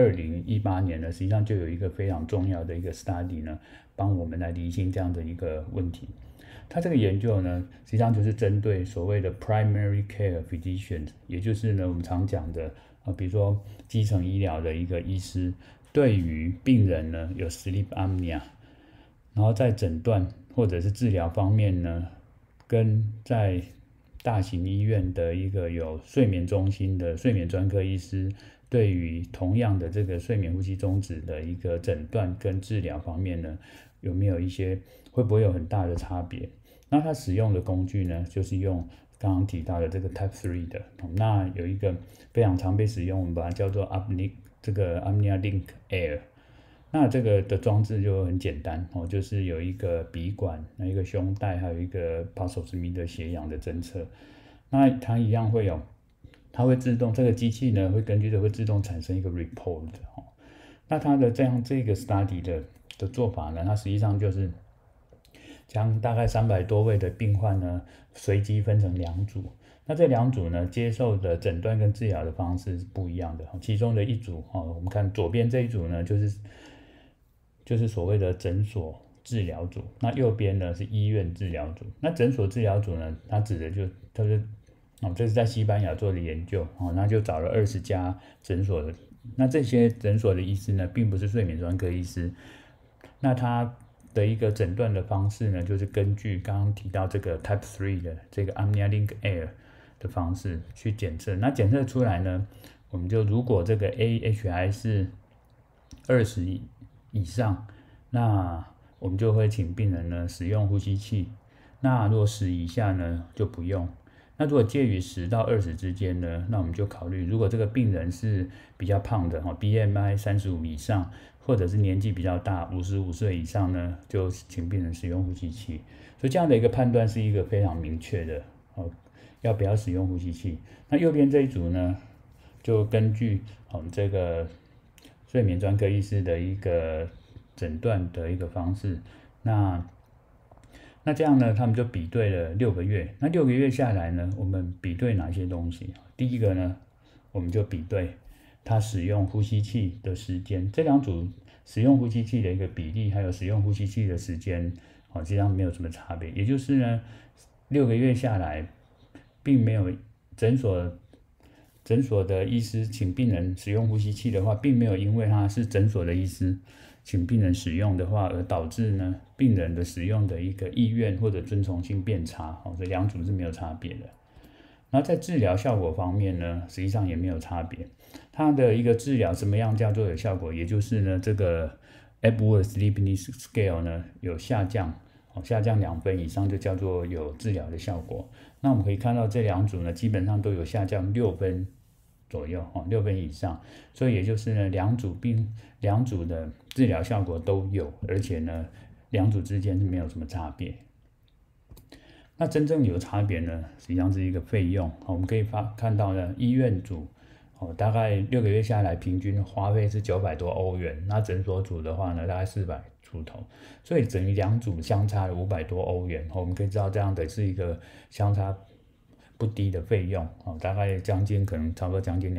Speaker 1: 2018年呢，实际上就有一个非常重要的一个 study 呢，帮我们来厘清这样的一个问题。它这个研究呢，实际上就是针对所谓的 primary care physicians， 也就是呢我们常讲的比如说基层医疗的一个医师，对于病人呢有 sleep apnea， 然后在诊断或者是治疗方面呢，跟在大型医院的一个有睡眠中心的睡眠专科医师，对于同样的这个睡眠呼吸中止的一个诊断跟治疗方面呢，有没有一些会不会有很大的差别？那它使用的工具呢，就是用刚刚提到的这个 Type 3的，那有一个非常常被使用，我们把它叫做 Apnea Link Air。那这个的装置就很简单就是有一个鼻管、一个胸带，还有一个 pulse meter 血氧的侦测。那它一样会有，它会自动，这个机器呢会根据会自动产生一个 report。那它的这个 study 的做法呢，它实际上就是将大概300多位的病患呢随机分成2组。那这2组呢接受的诊断跟治疗的方式是不一样的。其中的一组我们看左边这一组呢就是所谓的诊所治疗组，那右边呢是医院治疗组。那诊所治疗组呢，它指的这是在西班牙做的研究那就找了20家诊所的，那这些诊所的医师呢，并不是睡眠专科医师。那他的一个诊断的方式呢，就是根据刚刚提到这个 Type 3的这个 Apnea Link Air 的方式去检测。那检测出来呢，我们就如果这个 AHI 是20以上，那我们就会请病人呢使用呼吸器。那如果10以下呢就不用。那如果介于10到20之间呢，那我们就考虑，如果这个病人是比较胖的，BMI 35以上，或者是年纪比较大，55岁以上呢，就请病人使用呼吸器。所以这样的一个判断是一个非常明确的，要不要使用呼吸器。那右边这一组呢，就根据这个睡眠专科医师的一个诊断的一个方式，那这样呢，他们就比对了6个月。那6个月下来呢，我们比对哪些东西？第一个呢，我们就比对他使用呼吸器的时间。这两组使用呼吸器的一个比例，还有使用呼吸器的时间，实际上没有什么差别。也就是呢，6个月下来，并没有诊所的医师请病人使用呼吸器的话，并没有因为他是诊所的医师请病人使用的话，而导致呢病人的使用的一个意愿或者遵从性变差，这两组是没有差别的。然后在治疗效果方面呢，实际上也没有差别。它的一个治疗什么样叫做有效果？也就是呢这个 Epworth Sleepiness Scale 呢有下降2分以上就叫做有治疗的效果。那我们可以看到这两组呢基本上都有下降6分左右，6分以上，所以也就是呢两组的治疗效果都有，而且呢两组之间是没有什么差别。那真正有差别呢，实际上是一个费用。我们可以看到呢，医院组大概6个月下来平均花费是900多欧元，那诊所组的话呢大概400出头，所以等于两组相差了500多欧元。我们可以知道这样的是一个相差不低的费用，大概可能差不多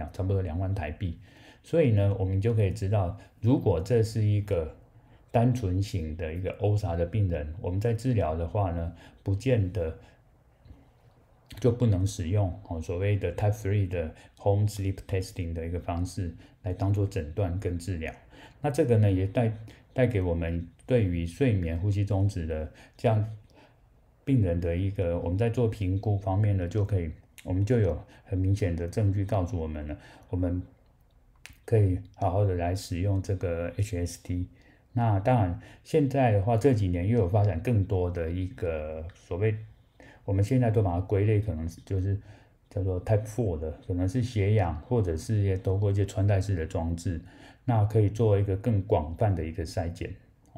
Speaker 1: 2万台币。所以呢，我们就可以知道，如果这是一个单纯型的一个 OSA 的病人，我们在治疗的话呢，不见得就不能使用所谓的 Type 3的 Home Sleep Testing 的一个方式来当做诊断跟治疗。那这个呢，也带给我们对于睡眠呼吸中止的这样病人的一个，我们在做评估方面呢，我们就有很明显的证据告诉我们了，我们可以好好的来使用这个 HST。那当然，现在的话，这几年又有发展更多的一个所谓，我们现在都把它归类，可能就是叫做 Type 4的，可能是血氧或者是透过一些穿戴式的装置，那可以做一个更广泛的一个筛检。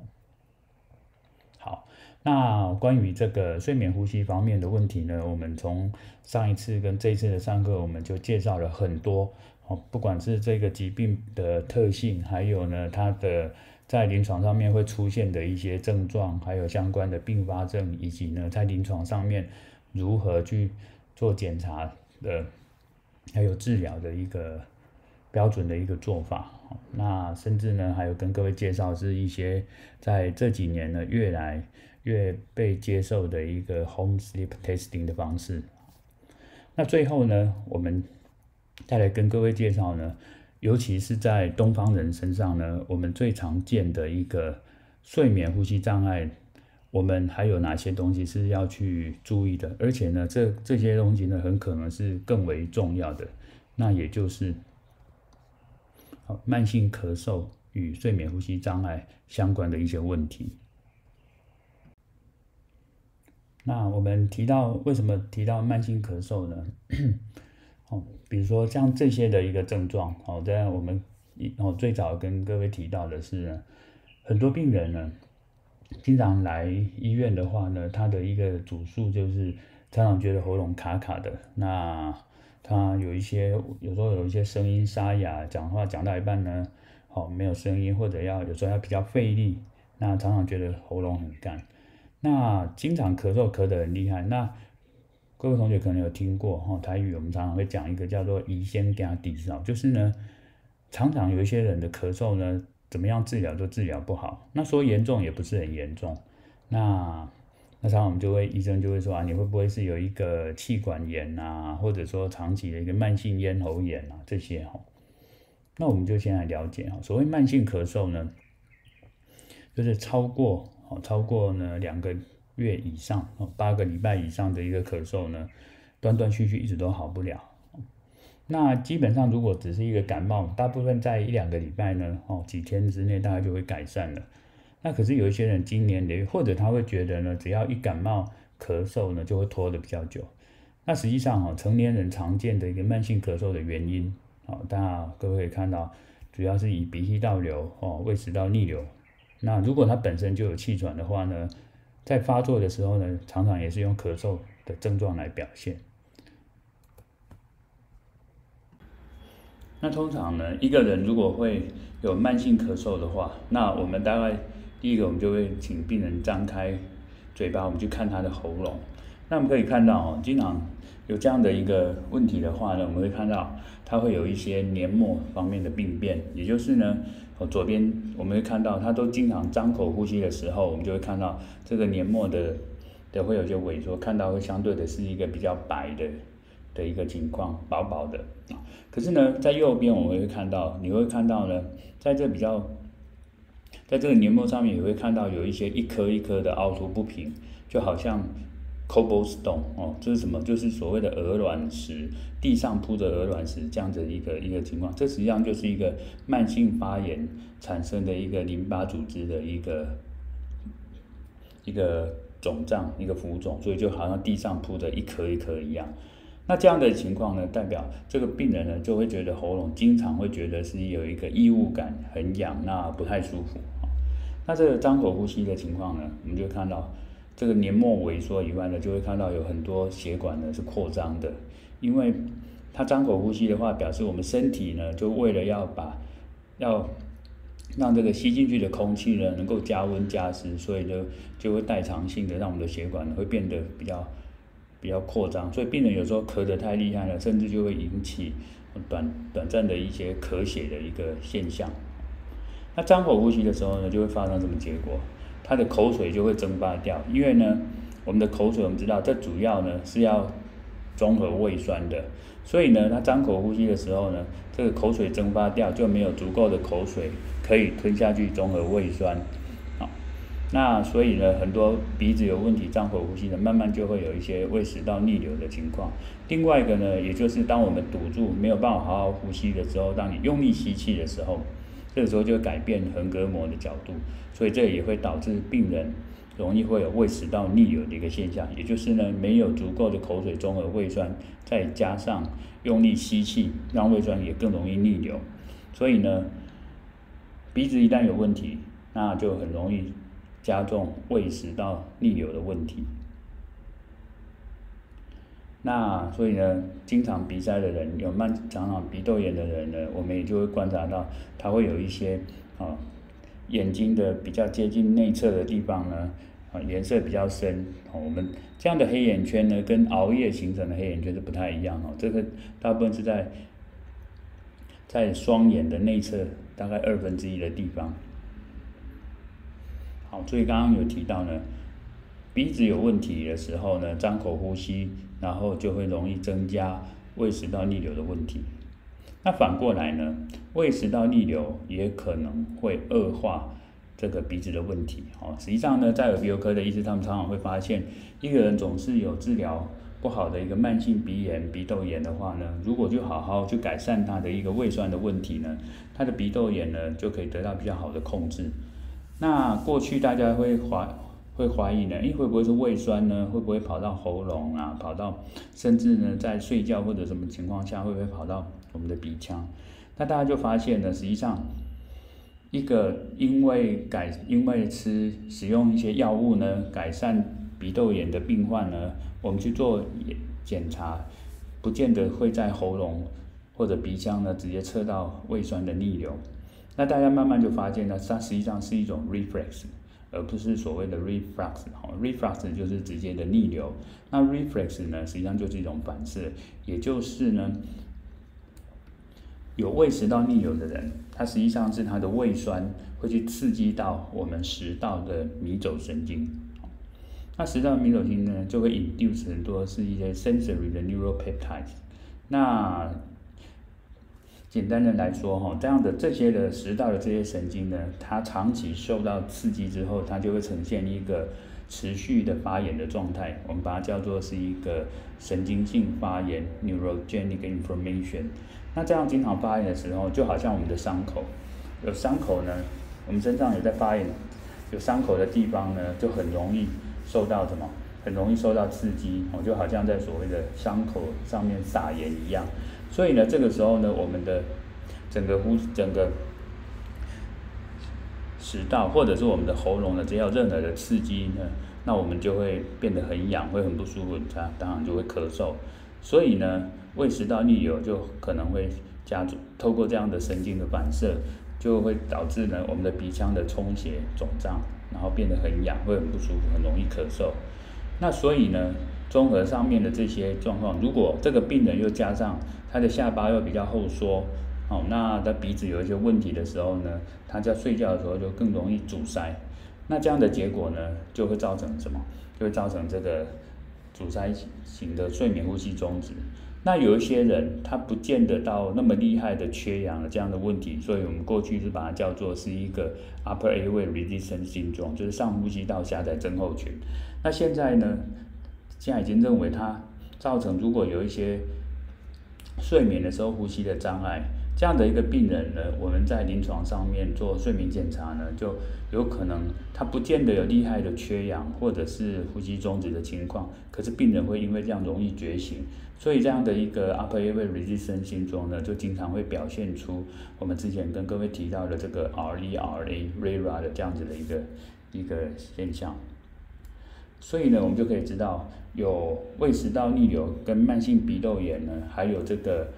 Speaker 1: 好，那关于这个睡眠呼吸方面的问题呢，我们从上一次跟这一次的上课，我们就介绍了很多，不管是这个疾病的特性，还有呢它的在临床上面会出现的一些症状，还有相关的并发症，以及呢在临床上面如何去做检查的，还有治疗的一个标准的一个做法。那甚至呢还有跟各位介绍是一些在这几年呢越来越被接受的一个 Home Sleep Testing 的方式。那最后呢，我们再来跟各位介绍呢，尤其是在东方人身上呢，我们最常见的一个睡眠呼吸障碍，我们还有哪些东西是要去注意的？而且呢，这些东西呢，很可能是更为重要的。那也就是慢性咳嗽与睡眠呼吸障碍相关的一些问题。那我们为什么提到慢性咳嗽呢？比如说像这些的一个症状，这样我们最早跟各位提到的是呢，很多病人呢，经常来医院的话呢，他的一个主诉就是常常觉得喉咙卡卡的，那他有时候有一些声音沙哑，讲话讲到一半呢，没有声音，或者有时候要比较费力，那常常觉得喉咙很干，那经常咳嗽咳得很厉害。那各位同学可能有听过台语我们常常会讲一个叫做乙酰加底少，就是呢，常常有一些人的咳嗽呢，怎么样治疗都治疗不好，那说严重也不是很严重，那常常我们医生就会说你会不会是有一个气管炎啊，或者说长期的一个慢性咽喉炎啊这些那我们就先来了解所谓慢性咳嗽呢，就是超过呢2个月以上8个礼拜以上的一个咳嗽呢， 断断续续一直都好不了。那基本上如果只是一个感冒，大部分在1-2个礼拜呢，几天之内大概就会改善了。那可是有一些人经年累月，或者他会觉得呢，只要一感冒咳嗽呢，就会拖得比较久。那实际上成年人常见的一个慢性咳嗽的原因，大家各位可以看到，主要是以鼻涕倒流、胃食道逆流。那如果他本身就有气喘的话呢，在发作的时候呢，常常也是用咳嗽的症状来表现。那通常呢，一个人如果会有慢性咳嗽的话，那我们大概第一个，我们就会请病人张开嘴巴，我们去看他的喉咙。那我们可以看到经常有这样的一个问题的话呢，我们会看到他会有一些黏膜方面的病变，也就是呢，左边我们会看到他都经常张口呼吸的时候，我们就会看到这个黏膜的会有些萎缩，看到会相对的是一个比较白的一个情况，薄薄的。可是呢，在右边我们会看到，你会看到呢，在这个黏膜上面也会看到有一些一颗一颗的凹凸不平，就好像 cobblestone 这是什么？就是所谓的鹅卵石，地上铺着鹅卵石这样的一个情况。这实际上就是一个慢性发炎产生的一个淋巴组织的一个肿胀，一个浮肿，所以就好像地上铺着一颗一颗一样。那这样的情况呢，代表这个病人呢就会觉得喉咙经常会觉得是有一个异物感，很痒，那不太舒服。那这个张口呼吸的情况呢，我们就看到这个黏膜萎缩以外呢，就会看到有很多血管呢是扩张的，因为它张口呼吸的话，表示我们身体呢就为了要让这个吸进去的空气呢能够加温加湿，所以就会代偿性的让我们的血管会变得比较扩张，所以病人有时候咳得太厉害了，甚至就会引起短暂的一些咳血的一个现象。那张口呼吸的时候呢，就会发生什么结果？他的口水就会蒸发掉，因为呢，我们的口水我们知道，这主要呢是要中和胃酸的，所以呢，他张口呼吸的时候呢，这个口水蒸发掉，就没有足够的口水可以吞下去中和胃酸。那所以呢，很多鼻子有问题张口呼吸的，慢慢就会有一些胃食道逆流的情况。另外一个呢，也就是当我们堵住没有办法好好呼吸的时候，当你用力吸气的时候，这个时候就会改变横膈膜的角度，所以这也会导致病人容易会有胃食道逆流的一个现象，也就是呢，没有足够的口水中和胃酸，再加上用力吸气，让胃酸也更容易逆流。所以呢，鼻子一旦有问题，那就很容易加重胃食道逆流的问题。那所以呢，经常鼻塞的人，常常鼻窦炎的人呢，我们也就会观察到，他会有一些眼睛的比较接近内侧的地方呢，颜色比较深。我们这样的黑眼圈呢，跟熬夜形成的黑眼圈是不太一样。这个大部分是在双眼的内侧，大概1/2的地方。好，所以刚刚有提到呢，鼻子有问题的时候呢，张口呼吸，然后就会容易增加胃食道逆流的问题。那反过来呢，胃食道逆流也可能会恶化这个鼻子的问题。实际上呢，在耳鼻喉科的医师，他们常常会发现，一个人总是有治疗不好的一个慢性鼻炎、鼻窦炎的话呢，如果就好好去改善他的一个胃酸的问题呢，他的鼻窦炎呢就可以得到比较好的控制。那过去大家会怀疑呢，会不会是胃酸呢？会不会跑到喉咙啊？跑到甚至呢，在睡觉或者什么情况下，会不会跑到我们的鼻腔？那大家就发现呢，实际上一个因为使用一些药物呢，改善鼻窦炎的病患呢，我们去做检查，不见得会在喉咙或者鼻腔呢直接测到胃酸的逆流。那大家慢慢就发现呢，它实际上是一种 reflex， 而不是所谓的 reflux。reflux 就是直接的逆流，那 reflex 呢，实际上就是一种反射，也就是呢，有胃食道逆流的人，它实际上是他的胃酸会去刺激到我们食道的迷走神经。那食道迷走神经呢，就会 induce 很多是一些 sensory 的 neuropeptides。那简单的来说，这些的食道的这些神经呢，它长期受到刺激之后，它就会呈现一个持续的发炎的状态，我们把它叫做是一个神经性发炎 （neurogenic inflammation）。那这样经常发炎的时候，就好像我们的伤口，有伤口呢，我们身上有在发炎，有伤口的地方呢，就很容易受到什么？很容易受到刺激，就好像在所谓的伤口上面撒盐一样。所以呢，这个时候呢，我们的整个食道或者是我们的喉咙呢，只要任何的刺激呢，那我们就会变得很痒，会很不舒服，当然就会咳嗽。所以呢，胃食道逆流就可能会透过这样的神经的反射，就会导致呢我们的鼻腔的充血肿胀，然后变得很痒，会很不舒服，很容易咳嗽。那所以呢，综合上面的这些状况，如果这个病人又加上他的下巴又比较后缩，那他鼻子有一些问题的时候呢，他在睡觉的时候就更容易阻塞。那这样的结果呢，就会造成什么？就会造成这个阻塞型的睡眠呼吸中止。那有一些人他不见得到那么厉害的缺氧的这样的问题，所以我们过去是把它叫做是一个 upper airway resistance syndrome， 就是上呼吸道狭窄症候群。那现在呢，现在已经认为它造成如果有一些睡眠的时候呼吸的障碍，这样的一个病人呢，我们在临床上面做睡眠检查呢，就有可能他不见得有厉害的缺氧或者是呼吸中止的情况，可是病人会因为这样容易觉醒，所以这样的一个 upper airway resistance syndrome呢，就经常会表现出我们之前跟各位提到的这个 RERA 的这样子的一个现象。所以呢，我们就可以知道，有胃食道逆流跟慢性鼻窦炎呢，还有这个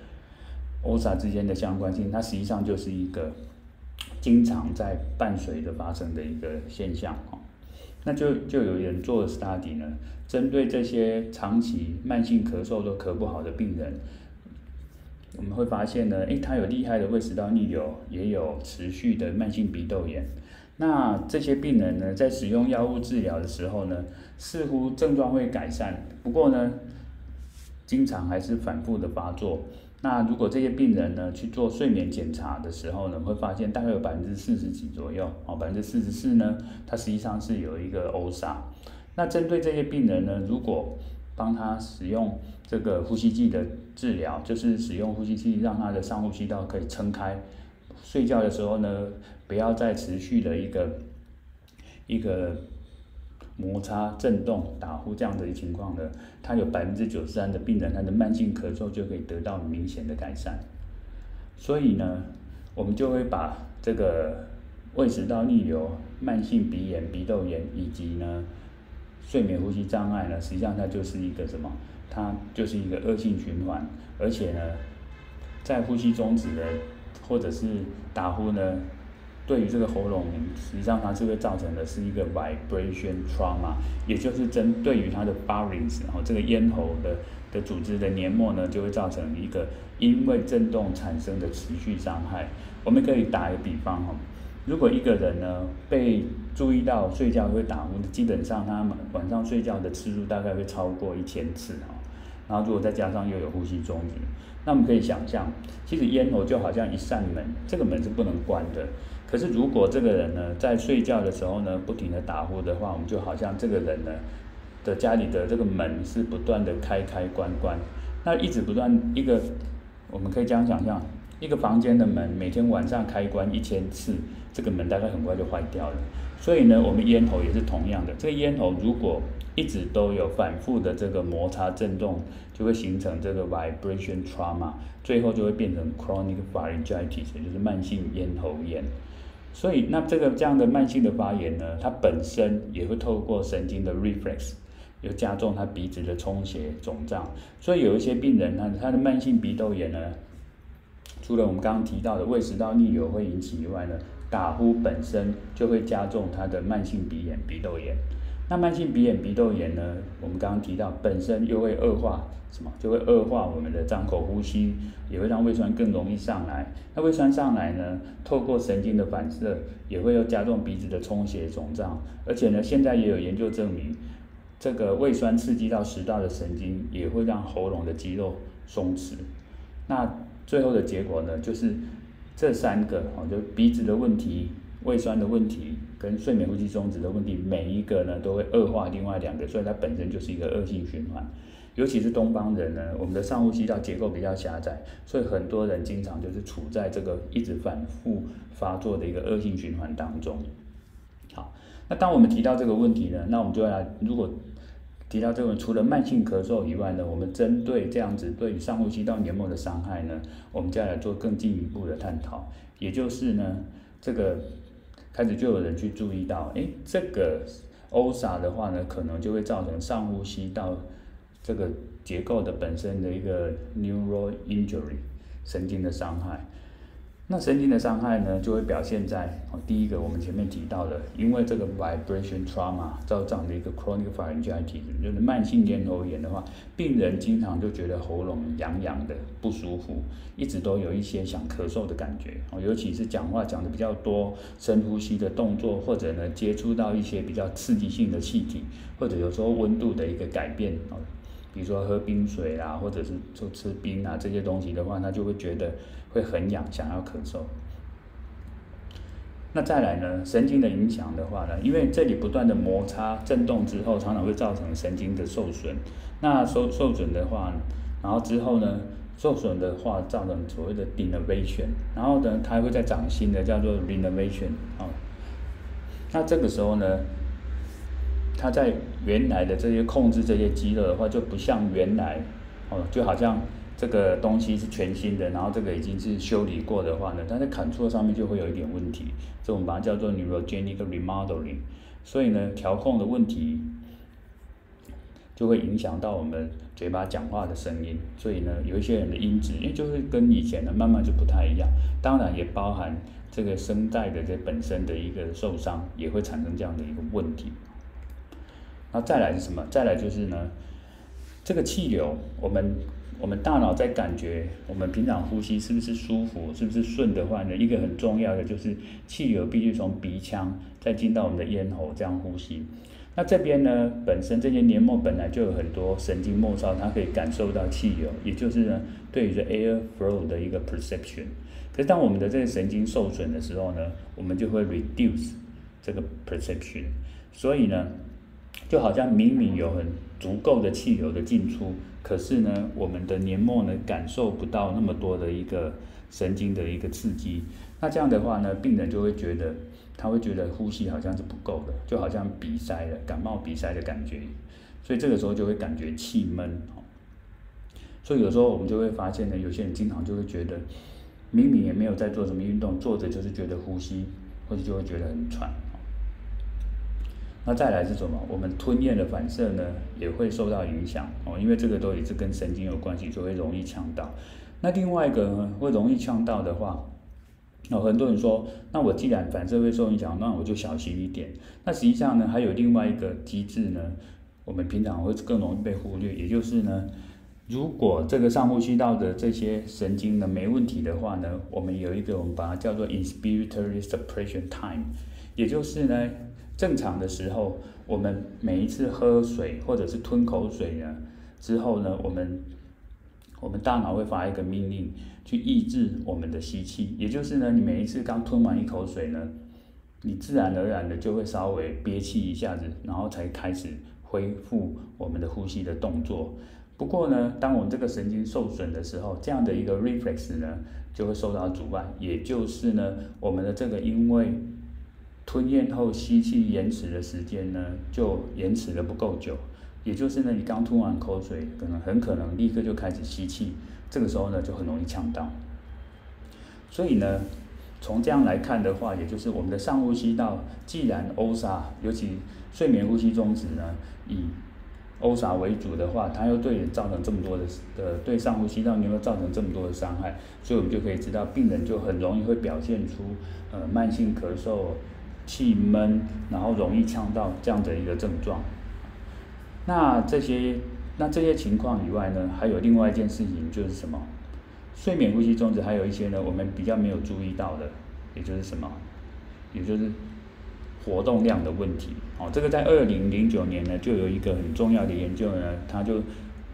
Speaker 1: OSA 之间的相关性，它实际上就是一个经常在伴随着发生的一个现象。那就有人做 study 呢，针对这些长期慢性咳嗽都咳不好的病人，我们会发现呢，他有厉害的胃食道逆流，也有持续的慢性鼻窦炎。那这些病人呢，在使用药物治疗的时候呢，似乎症状会改善，不过呢，经常还是反复的发作。那如果这些病人呢去做睡眠检查的时候呢，会发现大概有40%几左右，44%呢，它实际上是有一个 OSA。那针对这些病人呢，如果帮他使用这个呼吸器的治疗，就是使用呼吸器让他的上呼吸道可以撑开，睡觉的时候呢，不要再持续的一个摩擦、震动、打呼这样的情况呢，他有93%的病人，他的慢性咳嗽就可以得到明显的改善。所以呢，我们就会把这个胃食道逆流、慢性鼻炎、鼻窦炎以及呢睡眠呼吸障碍呢，实际上它就是一个什么？它就是一个恶性循环，而且呢，在呼吸中止的或者是打呼呢，对于这个喉咙，实际上它是会造成的是一个 vibration trauma， 也就是针对于它的 pharynx， 这个咽喉的组织的黏膜呢，就会造成一个因为震动产生的持续伤害。我们可以打一个比方，如果一个人呢被注意到睡觉会打呼，基本上他晚上睡觉的次数大概会超过1000次，然后如果再加上又有呼吸中止，那我们可以想象，其实咽喉就好像一扇门，这个门是不能关的。可是如果这个人呢在睡觉的时候呢不停的打呼的话，我们就好像这个人呢的家里的这个门是不断的开关，那一直不断我们可以这样想象，一个房间的门每天晚上开关1000次，这个门大概很快就坏掉了。所以呢，我们咽喉也是同样的，这个咽喉如果一直都有反复的这个摩擦震动，就会形成这个 vibration trauma， 最后就会变成 chronic pharyngitis， 也就是慢性咽喉炎。所以那这样的慢性的发炎呢，它本身也会透过神经的 reflex， 又加重他鼻子的充血肿胀。所以有一些病人他的慢性鼻窦炎呢，除了我们刚刚提到的胃食道逆流会引起以外呢，打呼本身就会加重他的慢性鼻炎、鼻窦炎。那慢性鼻炎、鼻窦炎呢，我们刚刚提到本身又会恶化什么？就会恶化我们的张口呼吸，也会让胃酸更容易上来。那胃酸上来呢，透过神经的反射，也会又加重鼻子的充血肿胀。而且呢，现在也有研究证明，这个胃酸刺激到食道的神经，也会让喉咙的肌肉松弛。那最后的结果呢，就是这3个就鼻子的问题、 胃酸的问题跟睡眠呼吸中止的问题，每一个呢都会恶化另外2个，所以它本身就是一个恶性循环。尤其是东方人呢，我们的上呼吸道结构比较狭窄，所以很多人经常就是处在这个一直反复发作的一个恶性循环当中。好，那当我们提到这个问题呢，那我们就要来，如果提到这个除了慢性咳嗽以外呢，我们针对这样子对于上呼吸道黏膜的伤害呢，我们就要来做更进一步的探讨。也就是呢，这个开始就有人去注意到，这个 OSA 的话呢，可能就会造成上呼吸道这个结构的本身的一个 neural injury 神经的伤害。那神经的伤害呢，就会表现在第一个我们前面提到的，因为这个 vibration trauma 造成的一个 chronic pharyngitis， 就是慢性咽喉炎的话，病人经常就觉得喉咙痒痒的不舒服，一直都有一些想咳嗽的感觉，尤其是讲话讲的比较多，深呼吸的动作，或者呢接触到一些比较刺激性的气体，或者有时候温度的一个改变，比如说喝冰水啦，或者是就吃冰啊这些东西的话，他就会觉得会很痒，想要咳嗽。那再来呢，神经的影响的话呢，因为这里不断的摩擦震动之后，常常会造成神经的受损。那受损的话，然后之后呢，受损的话造成所谓的 denervation， 然后呢，它会再长新的叫做 renervation。那这个时候呢，它在原来的这些控制这些肌肉的话，就不像原来就好像这个东西是全新的，然后这个已经是修理过的话呢，它在control上面就会有一点问题，所以我们把它叫做 neurogenic remodeling。所以呢，调控的问题就会影响到我们嘴巴讲话的声音，所以呢，有一些人的音质，就是跟以前的慢慢就不太一样。当然也包含这个声带的这本身的一个受伤，也会产生这样的一个问题。那再来是什么？再来就是呢，这个气流，我们大脑在感觉我们平常呼吸是不是舒服，是不是顺的话呢，一个很重要的就是气流必须从鼻腔再进到我们的咽喉这样呼吸。那这边呢，本身这些黏膜本来就有很多神经末梢，它可以感受到气流，也就是呢，对于这 air flow 的一个 perception。可是当我们的这个神经受损的时候呢，我们就会 reduce 这个 perception。所以呢，就好像明明有很足够的气流的进出，可是呢，我们的黏膜呢感受不到那么多的一个神经的一个刺激。那这样的话呢，病人就会觉得，他会觉得呼吸好像是不够的，就好像鼻塞了，感冒鼻塞的感觉。所以这个时候就会感觉气闷。所以有时候我们就会发现呢，有些人经常就会觉得，明明也没有在做什么运动，坐着就是觉得呼吸，或者就会觉得很喘。那再来是什么？我们吞咽的反射呢，也会受到影响因为这个都也是跟神经有关系，就会容易呛到。那另外一个呢，会容易呛到的话，很多人说，那我既然反射会受影响，那我就小心一点。那实际上呢，还有另外一个机制呢，我们平常会更容易被忽略，也就是呢，如果这个上呼吸道的这些神经呢没问题的话呢，我们有一个我们把它叫做 inspiratory suppression time， 也就是呢，正常的时候，我们每一次喝水或者是吞口水呢之后呢，我们大脑会发一个命令去抑制我们的吸气，也就是呢，你每一次刚吞完一口水呢，你自然而然的就会稍微憋气一下子，然后才开始恢复我们的呼吸的动作。不过呢，当我们这个神经受损的时候，这样的一个 reflex 呢就会受到阻碍，也就是呢，我们的这个因为吞咽后吸气延迟的时间呢，就延迟的不够久，也就是呢，你刚吞完口水，很可能立刻就开始吸气，这个时候呢，就很容易呛到。所以呢，从这样来看的话，也就是我们的上呼吸道，既然 OSA， 尤其睡眠呼吸中止呢，以 OSA 为主的话，它又对人造成这么多的对上呼吸道黏膜造成这么多的伤害，所以我们就可以知道，病人就很容易会表现出慢性咳嗽、气闷，然后容易呛到这样的一个症状。那这些情况以外呢，还有另外一件事情就是什么？睡眠呼吸中止还有一些呢，我们比较没有注意到的，也就是什么？也就是活动量的问题。这个在2009年呢，就有一个很重要的研究呢，他就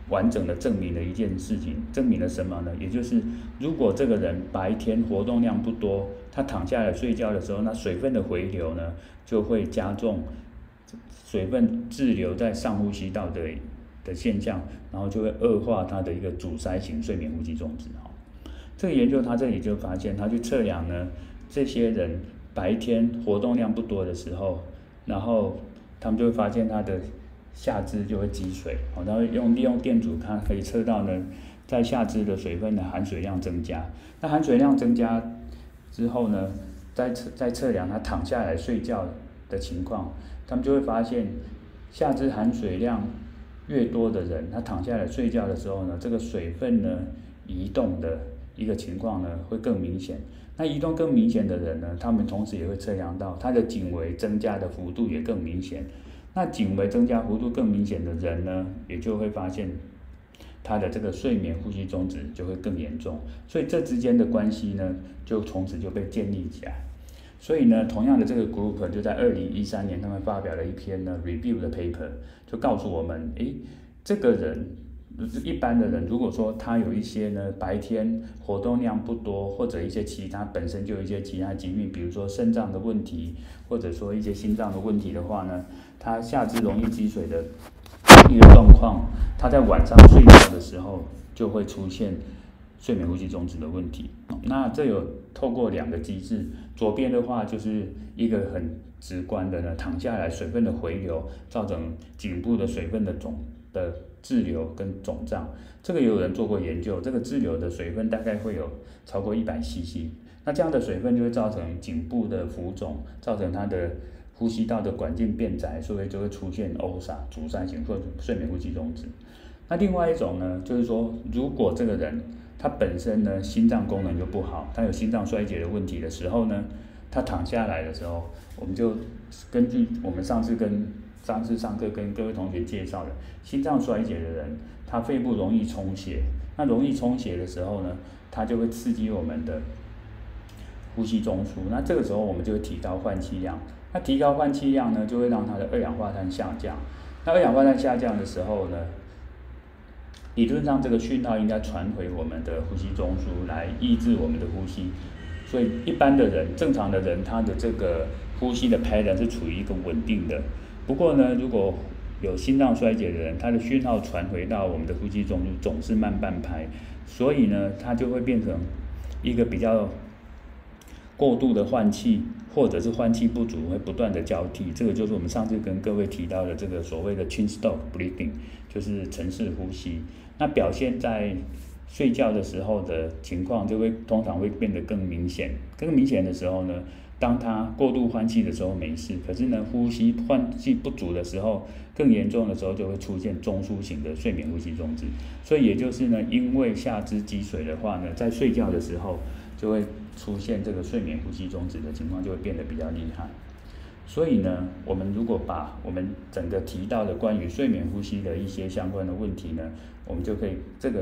Speaker 1: 完整的证明了一件事情，证明了什么呢？也就是如果这个人白天活动量不多，他躺下来睡觉的时候，那水分的回流呢就会加重水分滞留在上呼吸道的现象，然后就会恶化他的一个阻塞型睡眠呼吸中止。这个研究他这里就发现，他去测量呢这些人白天活动量不多的时候，然后他们就会发现他的下肢就会积水，然后利用电阻，它可以测到呢，在下肢的水分的含水量增加。那含水量增加之后呢，再测量他躺下来睡觉的情况，他们就会发现，下肢含水量越多的人，他躺下来睡觉的时候呢，这个水分呢移动的一个情况呢会更明显。那移动更明显的人呢，他们同时也会测量到他的颈围增加的幅度也更明显。那颈围增加幅度更明显的人呢，也就会发现他的这个睡眠呼吸中止就会更严重，所以这之间的关系呢，就从此就被建立起来。所以呢，同样的这个 group 就在2013年，他们发表了一篇呢 review 的 paper， 就告诉我们，这个人一般的人，如果说他有一些呢白天活动量不多，或者一些其他本身就有一些其他疾病，比如说肾脏的问题，或者说一些心脏的问题的话呢，他下肢容易积水的一个状况，他在晚上睡觉的时候就会出现睡眠呼吸中止的问题。那这有透过2个机制，左边的话就是一个很直观的呢，躺下来水分的回流，造成颈部的水分的滞留跟肿胀。这个也有人做过研究，这个滞留的水分大概会有超过100cc， 那这样的水分就会造成颈部的浮肿，造成它的呼吸道的管径变窄，所以就会出现 OSA 阻塞型或睡眠呼吸中止。那另外一种呢，就是说如果这个人他本身呢心脏功能就不好，他有心脏衰竭的问题的时候呢，他躺下来的时候，我们就根据我们上次上课跟各位同学介绍的，心脏衰竭的人，他肺部容易充血，那容易充血的时候呢，它就会刺激我们的呼吸中枢，那这个时候我们就会提高换气量，那提高换气量呢，就会让它的二氧化碳下降。那二氧化碳下降的时候呢，理论上这个讯号应该传回我们的呼吸中枢来抑制我们的呼吸，所以一般的人，正常的人，他的这个呼吸的 pattern 是处于一个稳定的。不过呢，如果有心脏衰竭的人，他的讯号传回到我们的呼吸中枢总是慢半拍，所以呢，它就会变成一个比较过度的换气，或者是换气不足，会不断的交替。这个就是我们上次跟各位提到的这个所谓的 chin stroke breathing， 就是沉式呼吸。那表现在睡觉的时候的情况，就会通常会变得更明显。更明显的时候呢，当他过度换气的时候没事，可是呢，换气不足的时候，更严重的时候就会出现中枢型的睡眠呼吸中止。所以也就是呢，因为下肢积水的话呢，在睡觉的时候就会出现这个睡眠呼吸中止的情况，就会变得比较厉害。所以呢，我们如果把我们整个提到的关于睡眠呼吸的一些相关的问题呢，我们就可以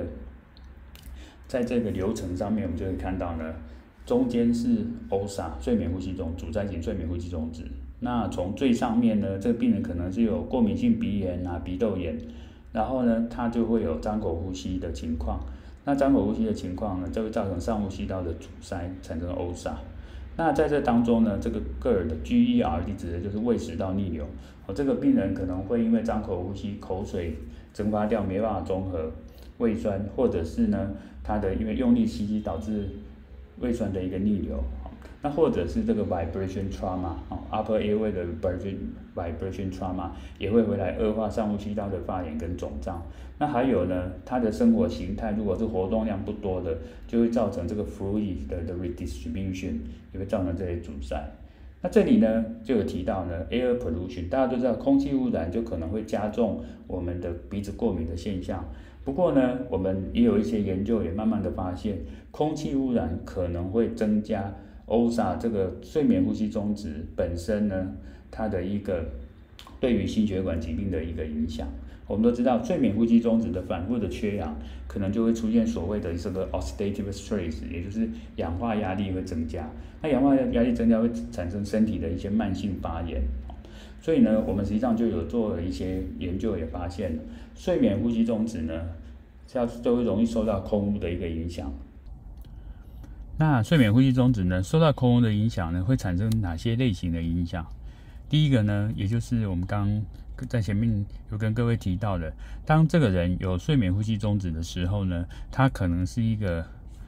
Speaker 1: 在这个流程上面，我们就可以看到呢，中间是 OSA 睡眠呼吸中阻塞型睡眠呼吸中止。那从最上面呢，这个病人可能是有过敏性鼻炎啊、鼻窦炎，然后呢，他就会有张口呼吸的情况。那张口呼吸的情况呢，就会造成上呼吸道的阻塞，产生 OSA。那在这当中呢，这个 GERD 的 GERD 指的就是胃食道逆流。这个病人可能会因为张口呼吸，口水蒸发掉，没办法中和胃酸，或者是呢，他的因为用力吸气导致胃酸的一个逆流。那或者是这个 vibration trauma，upper airway 的 vibration trauma 也会回来恶化上呼吸道的发炎跟肿胀。那还有呢，他的生活形态如果是活动量不多的，就会造成这个 fluid 的 redistribution， 也会造成这些阻塞。那这里呢就有提到呢 air pollution， 大家都知道空气污染就可能会加重我们的鼻子过敏的现象。不过呢，我们也有一些研究也慢慢的发现，空气污染可能会增加 OSA 这个睡眠呼吸中止本身呢，它的一个对于心血管疾病的一个影响。我们都知道，睡眠呼吸中止的反复的缺氧，可能就会出现所谓的这个 oxidative stress， 也就是氧化压力会增加。那氧化压力增加会产生身体的一些慢性发炎。 所以呢，我们实际上就有做了一些研究，也发现了睡眠呼吸中止呢，就会容易受到空污的一个影响。那睡眠呼吸中止呢，受到空污的影响呢，会产生哪些类型的影响？第一个呢，也就是我们刚刚在前面有跟各位提到的，当这个人有睡眠呼吸中止的时候呢，他可能是一个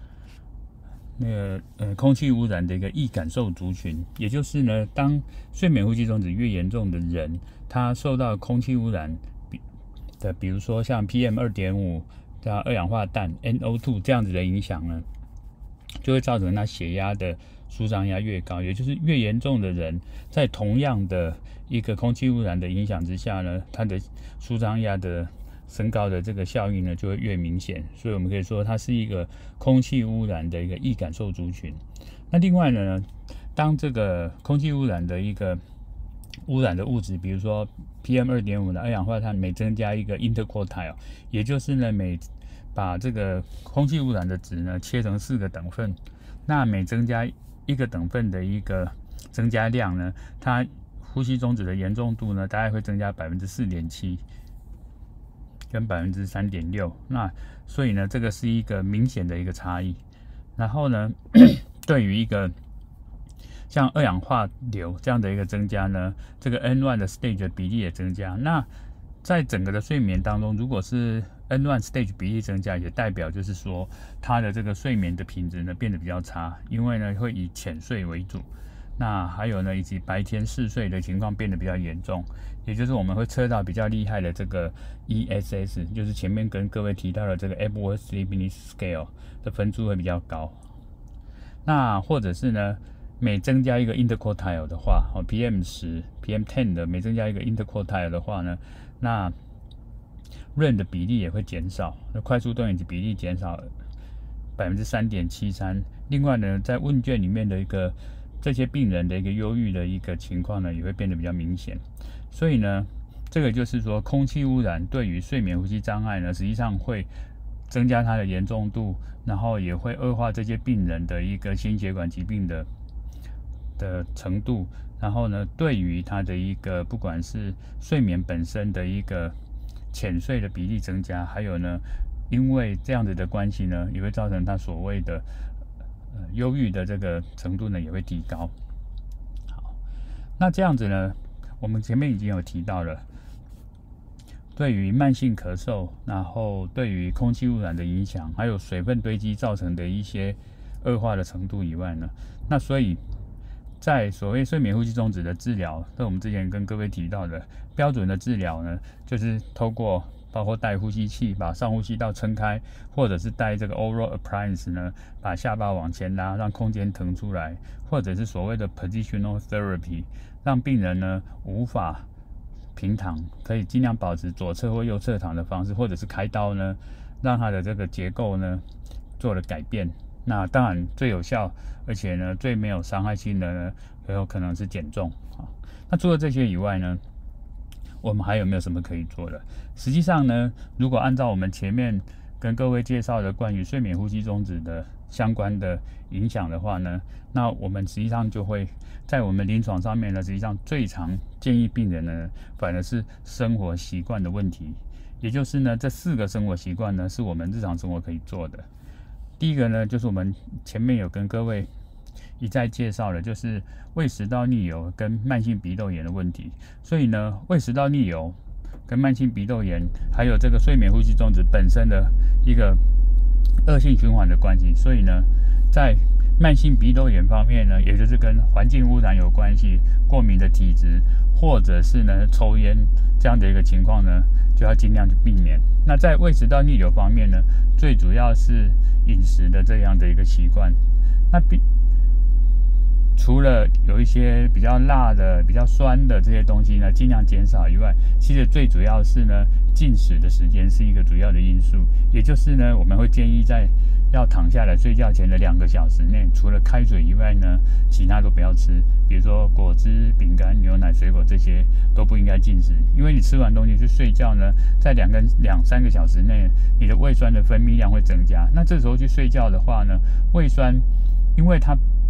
Speaker 1: 空气污染的一个易感受族群，也就是呢，当睡眠呼吸中止越严重的人，他受到空气污染比如说像 PM2.5 加二氧化氮 NO2 这样子的影响呢，就会造成他血压的舒张压越高，也就是越严重的人，在同样的一个空气污染的影响之下呢，他的舒张压的升高的这个效应呢，就会越明显。所以我们可以说它是一个空气污染的一个易感受族群。那另外呢，当这个空气污染的一个污染的物质，比如说 PM2.5 的二氧化碳每增加一个 interquartile， 也就是呢把这个空气污染的值呢切成4个等份，那每增加一个等份的一个增加量呢，它呼吸中止的严重度呢大概会增加 4.7%跟 3.6%， 那所以呢这个是一个明显的一个差异。然后呢对于一个像二氧化硫这样的一个增加呢，这个 N1 的 stage 的比例也增加。那在整个的睡眠当中，如果是 N1 stage 比例增加，也代表就是说它的这个睡眠的品质呢变得比较差，因为呢会以浅睡为主。那还有呢，以及白天嗜睡的情况变得比较严重，也就是我们会测到比较厉害的这个 ESS， 就是前面跟各位提到的这个 Epworth Sleepiness Scale 的分数会比较高。那或者是呢，每增加一个 interquartile 的话，PM10、PM10 的每增加一个 interquartile 的话呢，那 REM 的比例也会减少，那快速动眼期比例减少 3.73%。另外呢，在问卷里面的这些病人的一个忧郁的一个情况呢，也会变得比较明显。所以呢，这个就是说，空气污染对于睡眠呼吸障碍呢，实际上会增加它的严重度，然后也会恶化这些病人的一个心血管疾病的程度。然后呢，对于他的一个不管是睡眠本身的一个浅睡的比例增加，还有呢，因为这样子的关系呢，也会造成他所谓的忧郁的这个程度呢也会提高。好，那这样子呢，我们前面已经有提到了，对于慢性咳嗽，然后对于空气污染的影响，还有水分堆积造成的一些恶化的程度以外呢，那所以在所谓睡眠呼吸中止的治疗，那我们之前跟各位提到的标准的治疗呢，就是透过包括戴呼吸器把上呼吸道撑开，或者是戴这个 oral appliance 呢，把下巴往前拉，让空间腾出来，或者是所谓的 positional therapy， 让病人呢无法平躺，可以尽量保持左侧或右侧躺的方式，或者是开刀呢，让它的这个结构呢做了改变。那当然最有效，而且呢最没有伤害性的呢，也有可能是减重。那除了这些以外呢，我们还有没有什么可以做的？实际上呢，如果按照我们前面跟各位介绍的关于睡眠呼吸中止的相关的影响的话呢，那我们实际上就会在我们临床上面呢，实际上最常建议病人呢，反而是生活习惯的问题。也就是呢，这4个生活习惯呢，是我们日常生活可以做的。第一个呢，就是我们前面有跟各位一再介绍的，就是胃食道逆流跟慢性鼻窦炎的问题。所以呢，胃食道逆流跟慢性鼻窦炎，还有这个睡眠呼吸中止本身的一个恶性循环的关系。所以呢，在慢性鼻窦炎方面呢，也就是跟环境污染有关系，过敏的体质，或者是呢抽烟这样的一个情况呢，就要尽量去避免。那在胃食道逆流方面呢，最主要是饮食的这样的一个习惯。那除了有一些比较辣的、比较酸的这些东西呢，尽量减少以外，其实最主要是呢，进食的时间是一个主要的因素。也就是呢，我们会建议在要躺下来睡觉前的2个小时内，除了开水以外呢，其他都不要吃，比如说果汁、饼干、牛奶、水果这些都不应该进食，因为你吃完东西去睡觉呢，在2-3个小时内，你的胃酸的分泌量会增加。那这时候去睡觉的话呢，胃酸因为它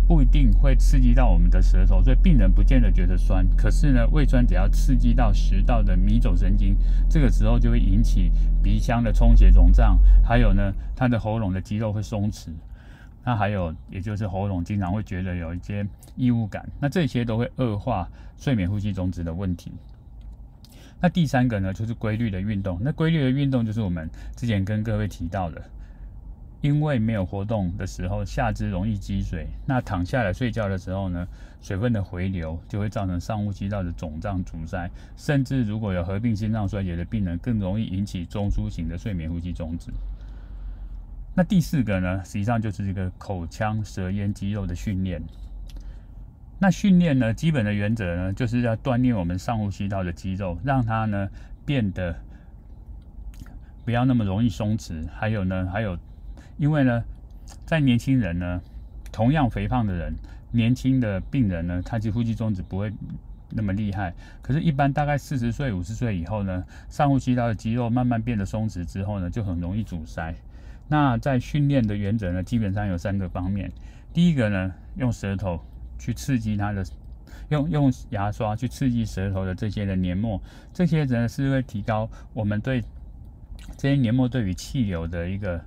Speaker 1: 不一定会刺激到我们的舌头，所以病人不见得觉得酸。可是呢，胃酸只要刺激到食道的迷走神经，这个时候就会引起鼻腔的充血肿胀，还有呢，他的喉咙的肌肉会松弛。那还有，也就是喉咙经常会觉得有一些异物感，那这些都会恶化睡眠呼吸中止的问题。那第三个呢，就是规律的运动。那规律的运动就是我们之前跟各位提到的，因为没有活动的时候，下肢容易积水，那躺下来睡觉的时候呢，水分的回流就会造成上呼吸道的肿胀阻塞，甚至如果有合并心脏衰竭的病人，更容易引起中枢型的睡眠呼吸中止。那第四个呢，实际上就是这个口腔舌咽肌肉的训练。那训练呢，基本的原则呢，就是要锻炼我们上呼吸道的肌肉，让它呢变得不要那么容易松弛。还有，因为呢，在年轻人呢，同样肥胖的人，年轻的病人呢，他其实呼吸中止不会那么厉害。可是，一般大概40岁、50岁以后呢，上呼吸道的肌肉慢慢变得松弛之后呢，就很容易阻塞。那在训练的原则呢，基本上有3个方面。第一个呢，用舌头去刺激它的，用牙刷去刺激舌头的这些的黏膜，这些呢是会提高我们对这些黏膜对于气流的一个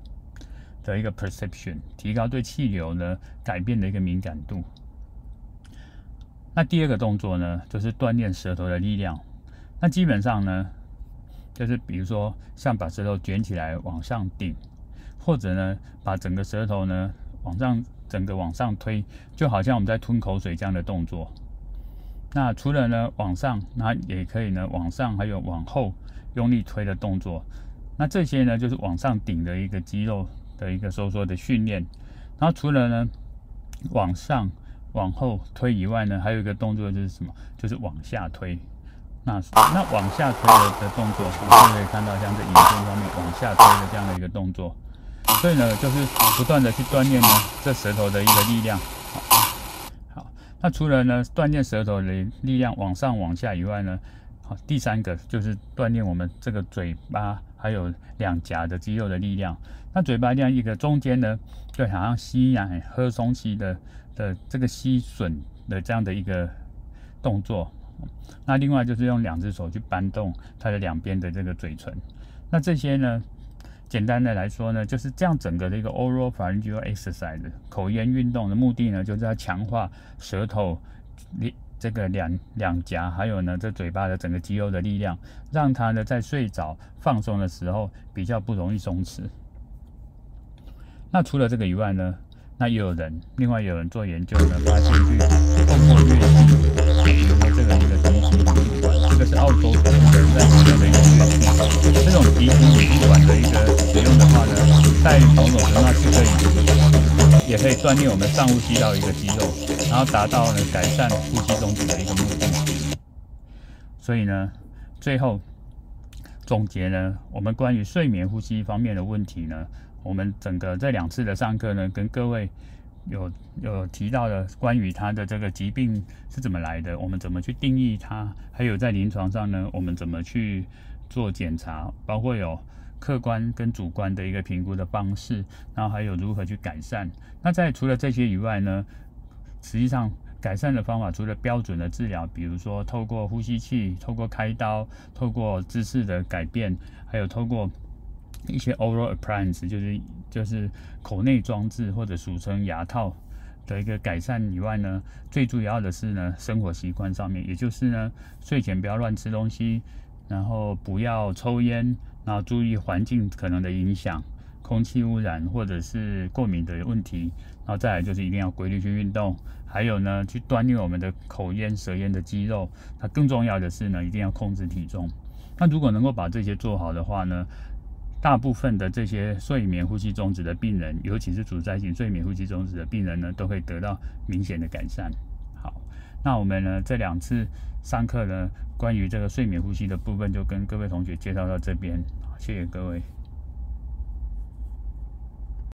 Speaker 1: perception， 提高对气流呢改变的一个敏感度。那第二个动作呢，就是锻炼舌头的力量。那基本上呢，就是比如说像把舌头卷起来往上顶。或者呢，把整个舌头呢往上推，就好像我们在吞口水这样的动作。那除了呢往上，那也可以呢往上，还有往后用力推的动作。那这些呢就是往上顶的一个肌肉的一个收缩的训练。然后除了呢往上、往后推以外呢，还有一个动作就是什么？就是往下推。那往下推的动作，我们可以看到像这影片上面往下推的这样的一个动作。所以呢，就是不断的去锻炼呢这舌头的一个力量。好，那除了呢锻炼舌头的力量往上往下以外呢，第3个就是锻炼我们这个嘴巴还有两颊的肌肉的力量。那嘴巴这样一个中间呢，就好像吸奶喝松气的这个吸吮的这样的一个动作。那另外就是用2只手去搬动它的两边的这个嘴唇。那这些呢，简单的来说呢，就是这样整个的一个 oral pharyngeal exercise 口咽运动的目的呢，就是要强化舌头这个两颊，还有呢这嘴巴的整个肌肉的力量，让它呢在睡着放松的时候比较不容易松弛。那除了这个以外呢，那另外有人做研究呢，发现去透过乐器，比如说这个一个笛形语管，这个是澳洲的人在使用的一个乐器。这种笛形语管的一个使用的话呢，在某种程度上是也可以锻炼我们上呼吸道一个肌肉，然后达到呢改善呼吸中止的一个目的。所以呢，最后总结呢，我们关于睡眠呼吸方面的问题呢，我们整个这2次的上课呢，跟各位有提到的关于它的这个疾病是怎么来的，我们怎么去定义它，还有在临床上呢，我们怎么去做检查，包括有客观跟主观的一个评估的方式，然后还有如何去改善。那除了这些以外呢，实际上改善的方法除了标准的治疗，比如说透过呼吸器、透过开刀、透过姿势的改变，还有透过一些 oral appliance， 就是口内装置或者俗称牙套的一个改善以外呢，最主要的是呢生活习惯上面，也就是呢睡前不要乱吃东西，然后不要抽烟，然后注意环境可能的影响，空气污染或者是过敏的问题，然后再来就是一定要规律去运动，还有呢去锻炼我们的口咽、舌咽的肌肉。那更重要的是呢，一定要控制体重。那如果能够把这些做好的话呢，大部分的这些睡眠呼吸中止的病人，尤其是阻塞性睡眠呼吸中止的病人呢，都会得到明显的改善。好，那我们呢这2次上课呢，关于这个睡眠呼吸的部分，就跟各位同学介绍到这边，谢谢各位。